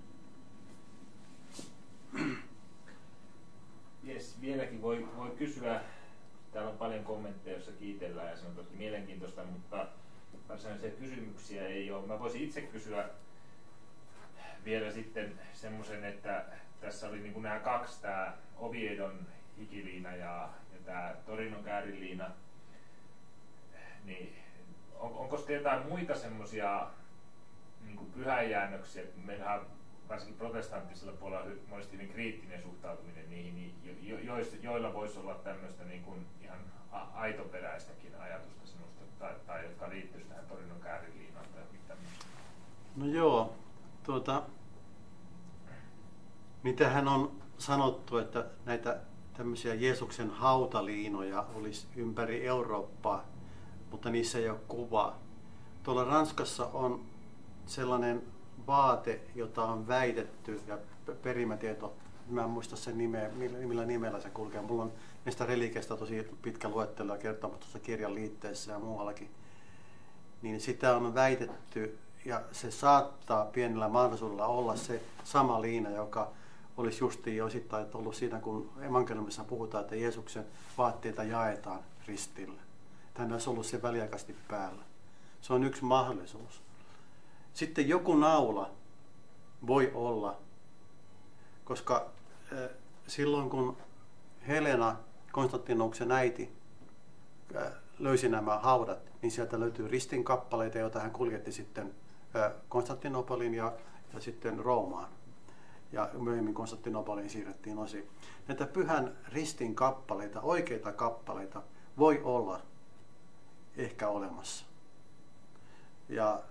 Yes, vieläkin voi kysyä. Täällä on paljon kommentteja, joissa kiitellään ja se on tosi mielenkiintoista, mutta varsinaisia kysymyksiä ei ole. Mä voisin itse kysyä vielä sitten semmoisen, että tässä oli niin kuin nämä kaksi, tämä Oviedon hikiliina ja tämä Torinon kääriliina, niin onko sitten jotain muita semmoisia niin kuin pyhäjäännöksiä? Meillähän varsinkin protestanttisella puolella on monesti hyvin kriittinen suhtautuminen niihin, joilla voisi olla tämmöistä niin kuin ihan aitoperäistäkin ajatusta semmoista, tai jotka liittyisi tähän Torinon kääriliinaan tai tämmöistä. No joo, mitähän on sanottu, että näitä tämmöisiä Jeesuksen hautaliinoja olisi ympäri Eurooppaa, mutta niissä ei ole kuvaa. Tuolla Ranskassa on sellainen vaate, jota on väitetty, ja perimätieto, mä en muista sen nimeä, millä nimellä se kulkee. Mulla on näistä relikeistä tosi pitkä luettelo ja kertomus tuossa kirjan liitteessä ja muuallakin. Niin sitä on väitetty, ja se saattaa pienellä mahdollisuudella olla se sama liina, joka olisi justiin osittain ollut siinä, kun evankeliumissa puhutaan, että Jeesuksen vaatteita jaetaan ristillä. Hän olisi ollut se väliaikaisesti päällä. Se on yksi mahdollisuus. Sitten joku naula voi olla, koska silloin kun Helena, Konstantinoksen äiti, löysi nämä haudat, niin sieltä löytyy ristinkappaleita, joita hän kuljetti sitten Konstantinopolin ja sitten Roomaan. Ja myöhemmin Konstantinopoliin siirrettiin osin. Näitä pyhän ristin kappaleita, oikeita kappaleita, voi olla ehkä olemassa. Ja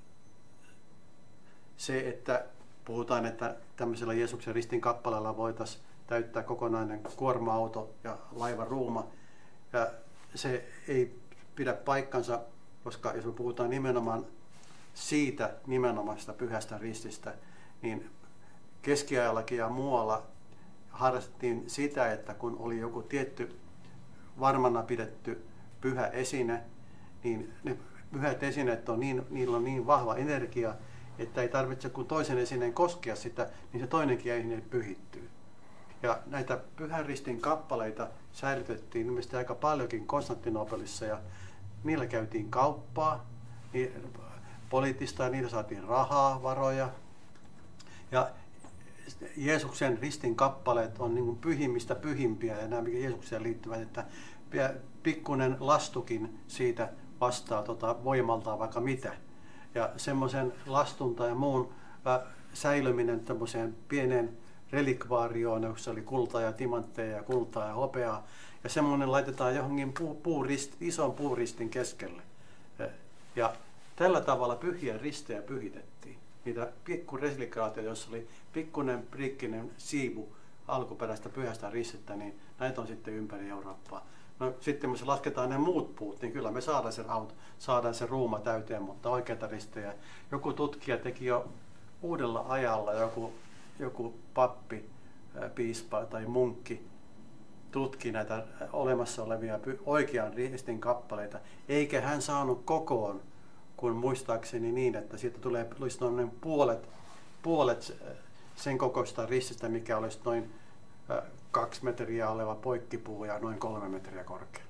se, että puhutaan, että tämmöisellä Jeesuksen ristin kappaleella voitaisiin täyttää kokonainen kuorma-auto ja laivan ruuma, ja se ei pidä paikkansa, koska jos me puhutaan nimenomaan siitä nimenomaisesta pyhästä rististä, niin keskiajallakin ja muualla harrastettiin sitä, että kun oli joku tietty varmana pidetty pyhä esine, niin ne pyhät esineet niillä on niin vahva energia, että ei tarvitse kun toisen esineen koskea sitä, niin se toinenkin esine pyhittyy. Ja näitä pyhän ristin kappaleita säilytettiin ilmeisesti aika paljonkin Konstantinopolissa, ja niillä käytiin kauppaa, poliittista, ja niillä saatiin rahaa, varoja. Ja Jeesuksen ristin kappaleet on niin kuin pyhimmistä pyhimpiä, ja nämä, mikä Jeesukseen liittyvät, että pikkuinen lastukin siitä vastaa voimaltaan vaikka mitä. Ja semmoisen lastun tai muun säilyminen tämmöiseen pieneen relikvaarioon, jossa oli kultaa ja timantteja ja kultaa ja hopeaa, ja semmoinen laitetaan johonkin ison puuristin keskelle. Ja tällä tavalla pyhiä ristejä pyhitettiin. Niitä pikkurelikvaatioita, joissa oli pikkuinen priikkinen siivu alkuperäistä pyhästä ristettä, niin näitä on sitten ympäri Eurooppaa. No sitten, jos lasketaan ne muut puut, niin kyllä me saadaan se ruuma täyteen, mutta oikeita ristejä. Joku tutkija teki jo uudella ajalla, joku pappi, piispa tai munkki tutki näitä olemassa olevia oikean ristin kappaleita, eikä hän saanut kokoon, kun muistaakseni niin, että siitä tulisi noin puolet sen kokoista rististä, mikä olisi noin 2 metriä oleva poikkipuu ja noin 3 metriä korkea.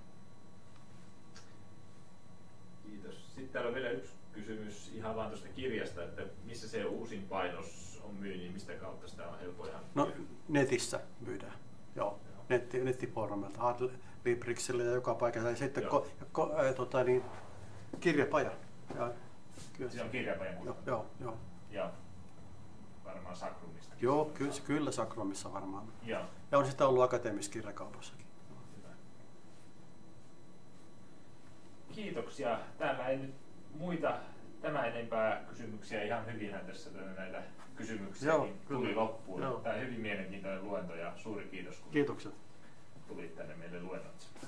Kiitos. Sitten täällä on vielä yksi kysymys ihan vaan tuosta kirjasta, että missä se uusin painos on myynnin, mistä kautta sitä on helppo ihan... No netissä myydään, joo. Nettifoorumilta, Adlibrixille ja joka paikassa. Ja sitten kirjapaja. Ja, kyllä. Se on kirjapajan kustantaa. Joo. Ja varmaan Sakrumista. Joo, kyllä Sakrumissa varmaan. Ja on sitä ollut akateemisessa kirjakaupassakin. Hyvä. Kiitoksia. Täällä ei nyt muita tämän enempää kysymyksiä. Ihan hyvinhän tässä näitä kysymyksiä tuli loppuun. Tämä on hyvin mielenkiintoinen luento ja suuri kiitos, kun Kiitokset. tulit tänne meille luennoksi.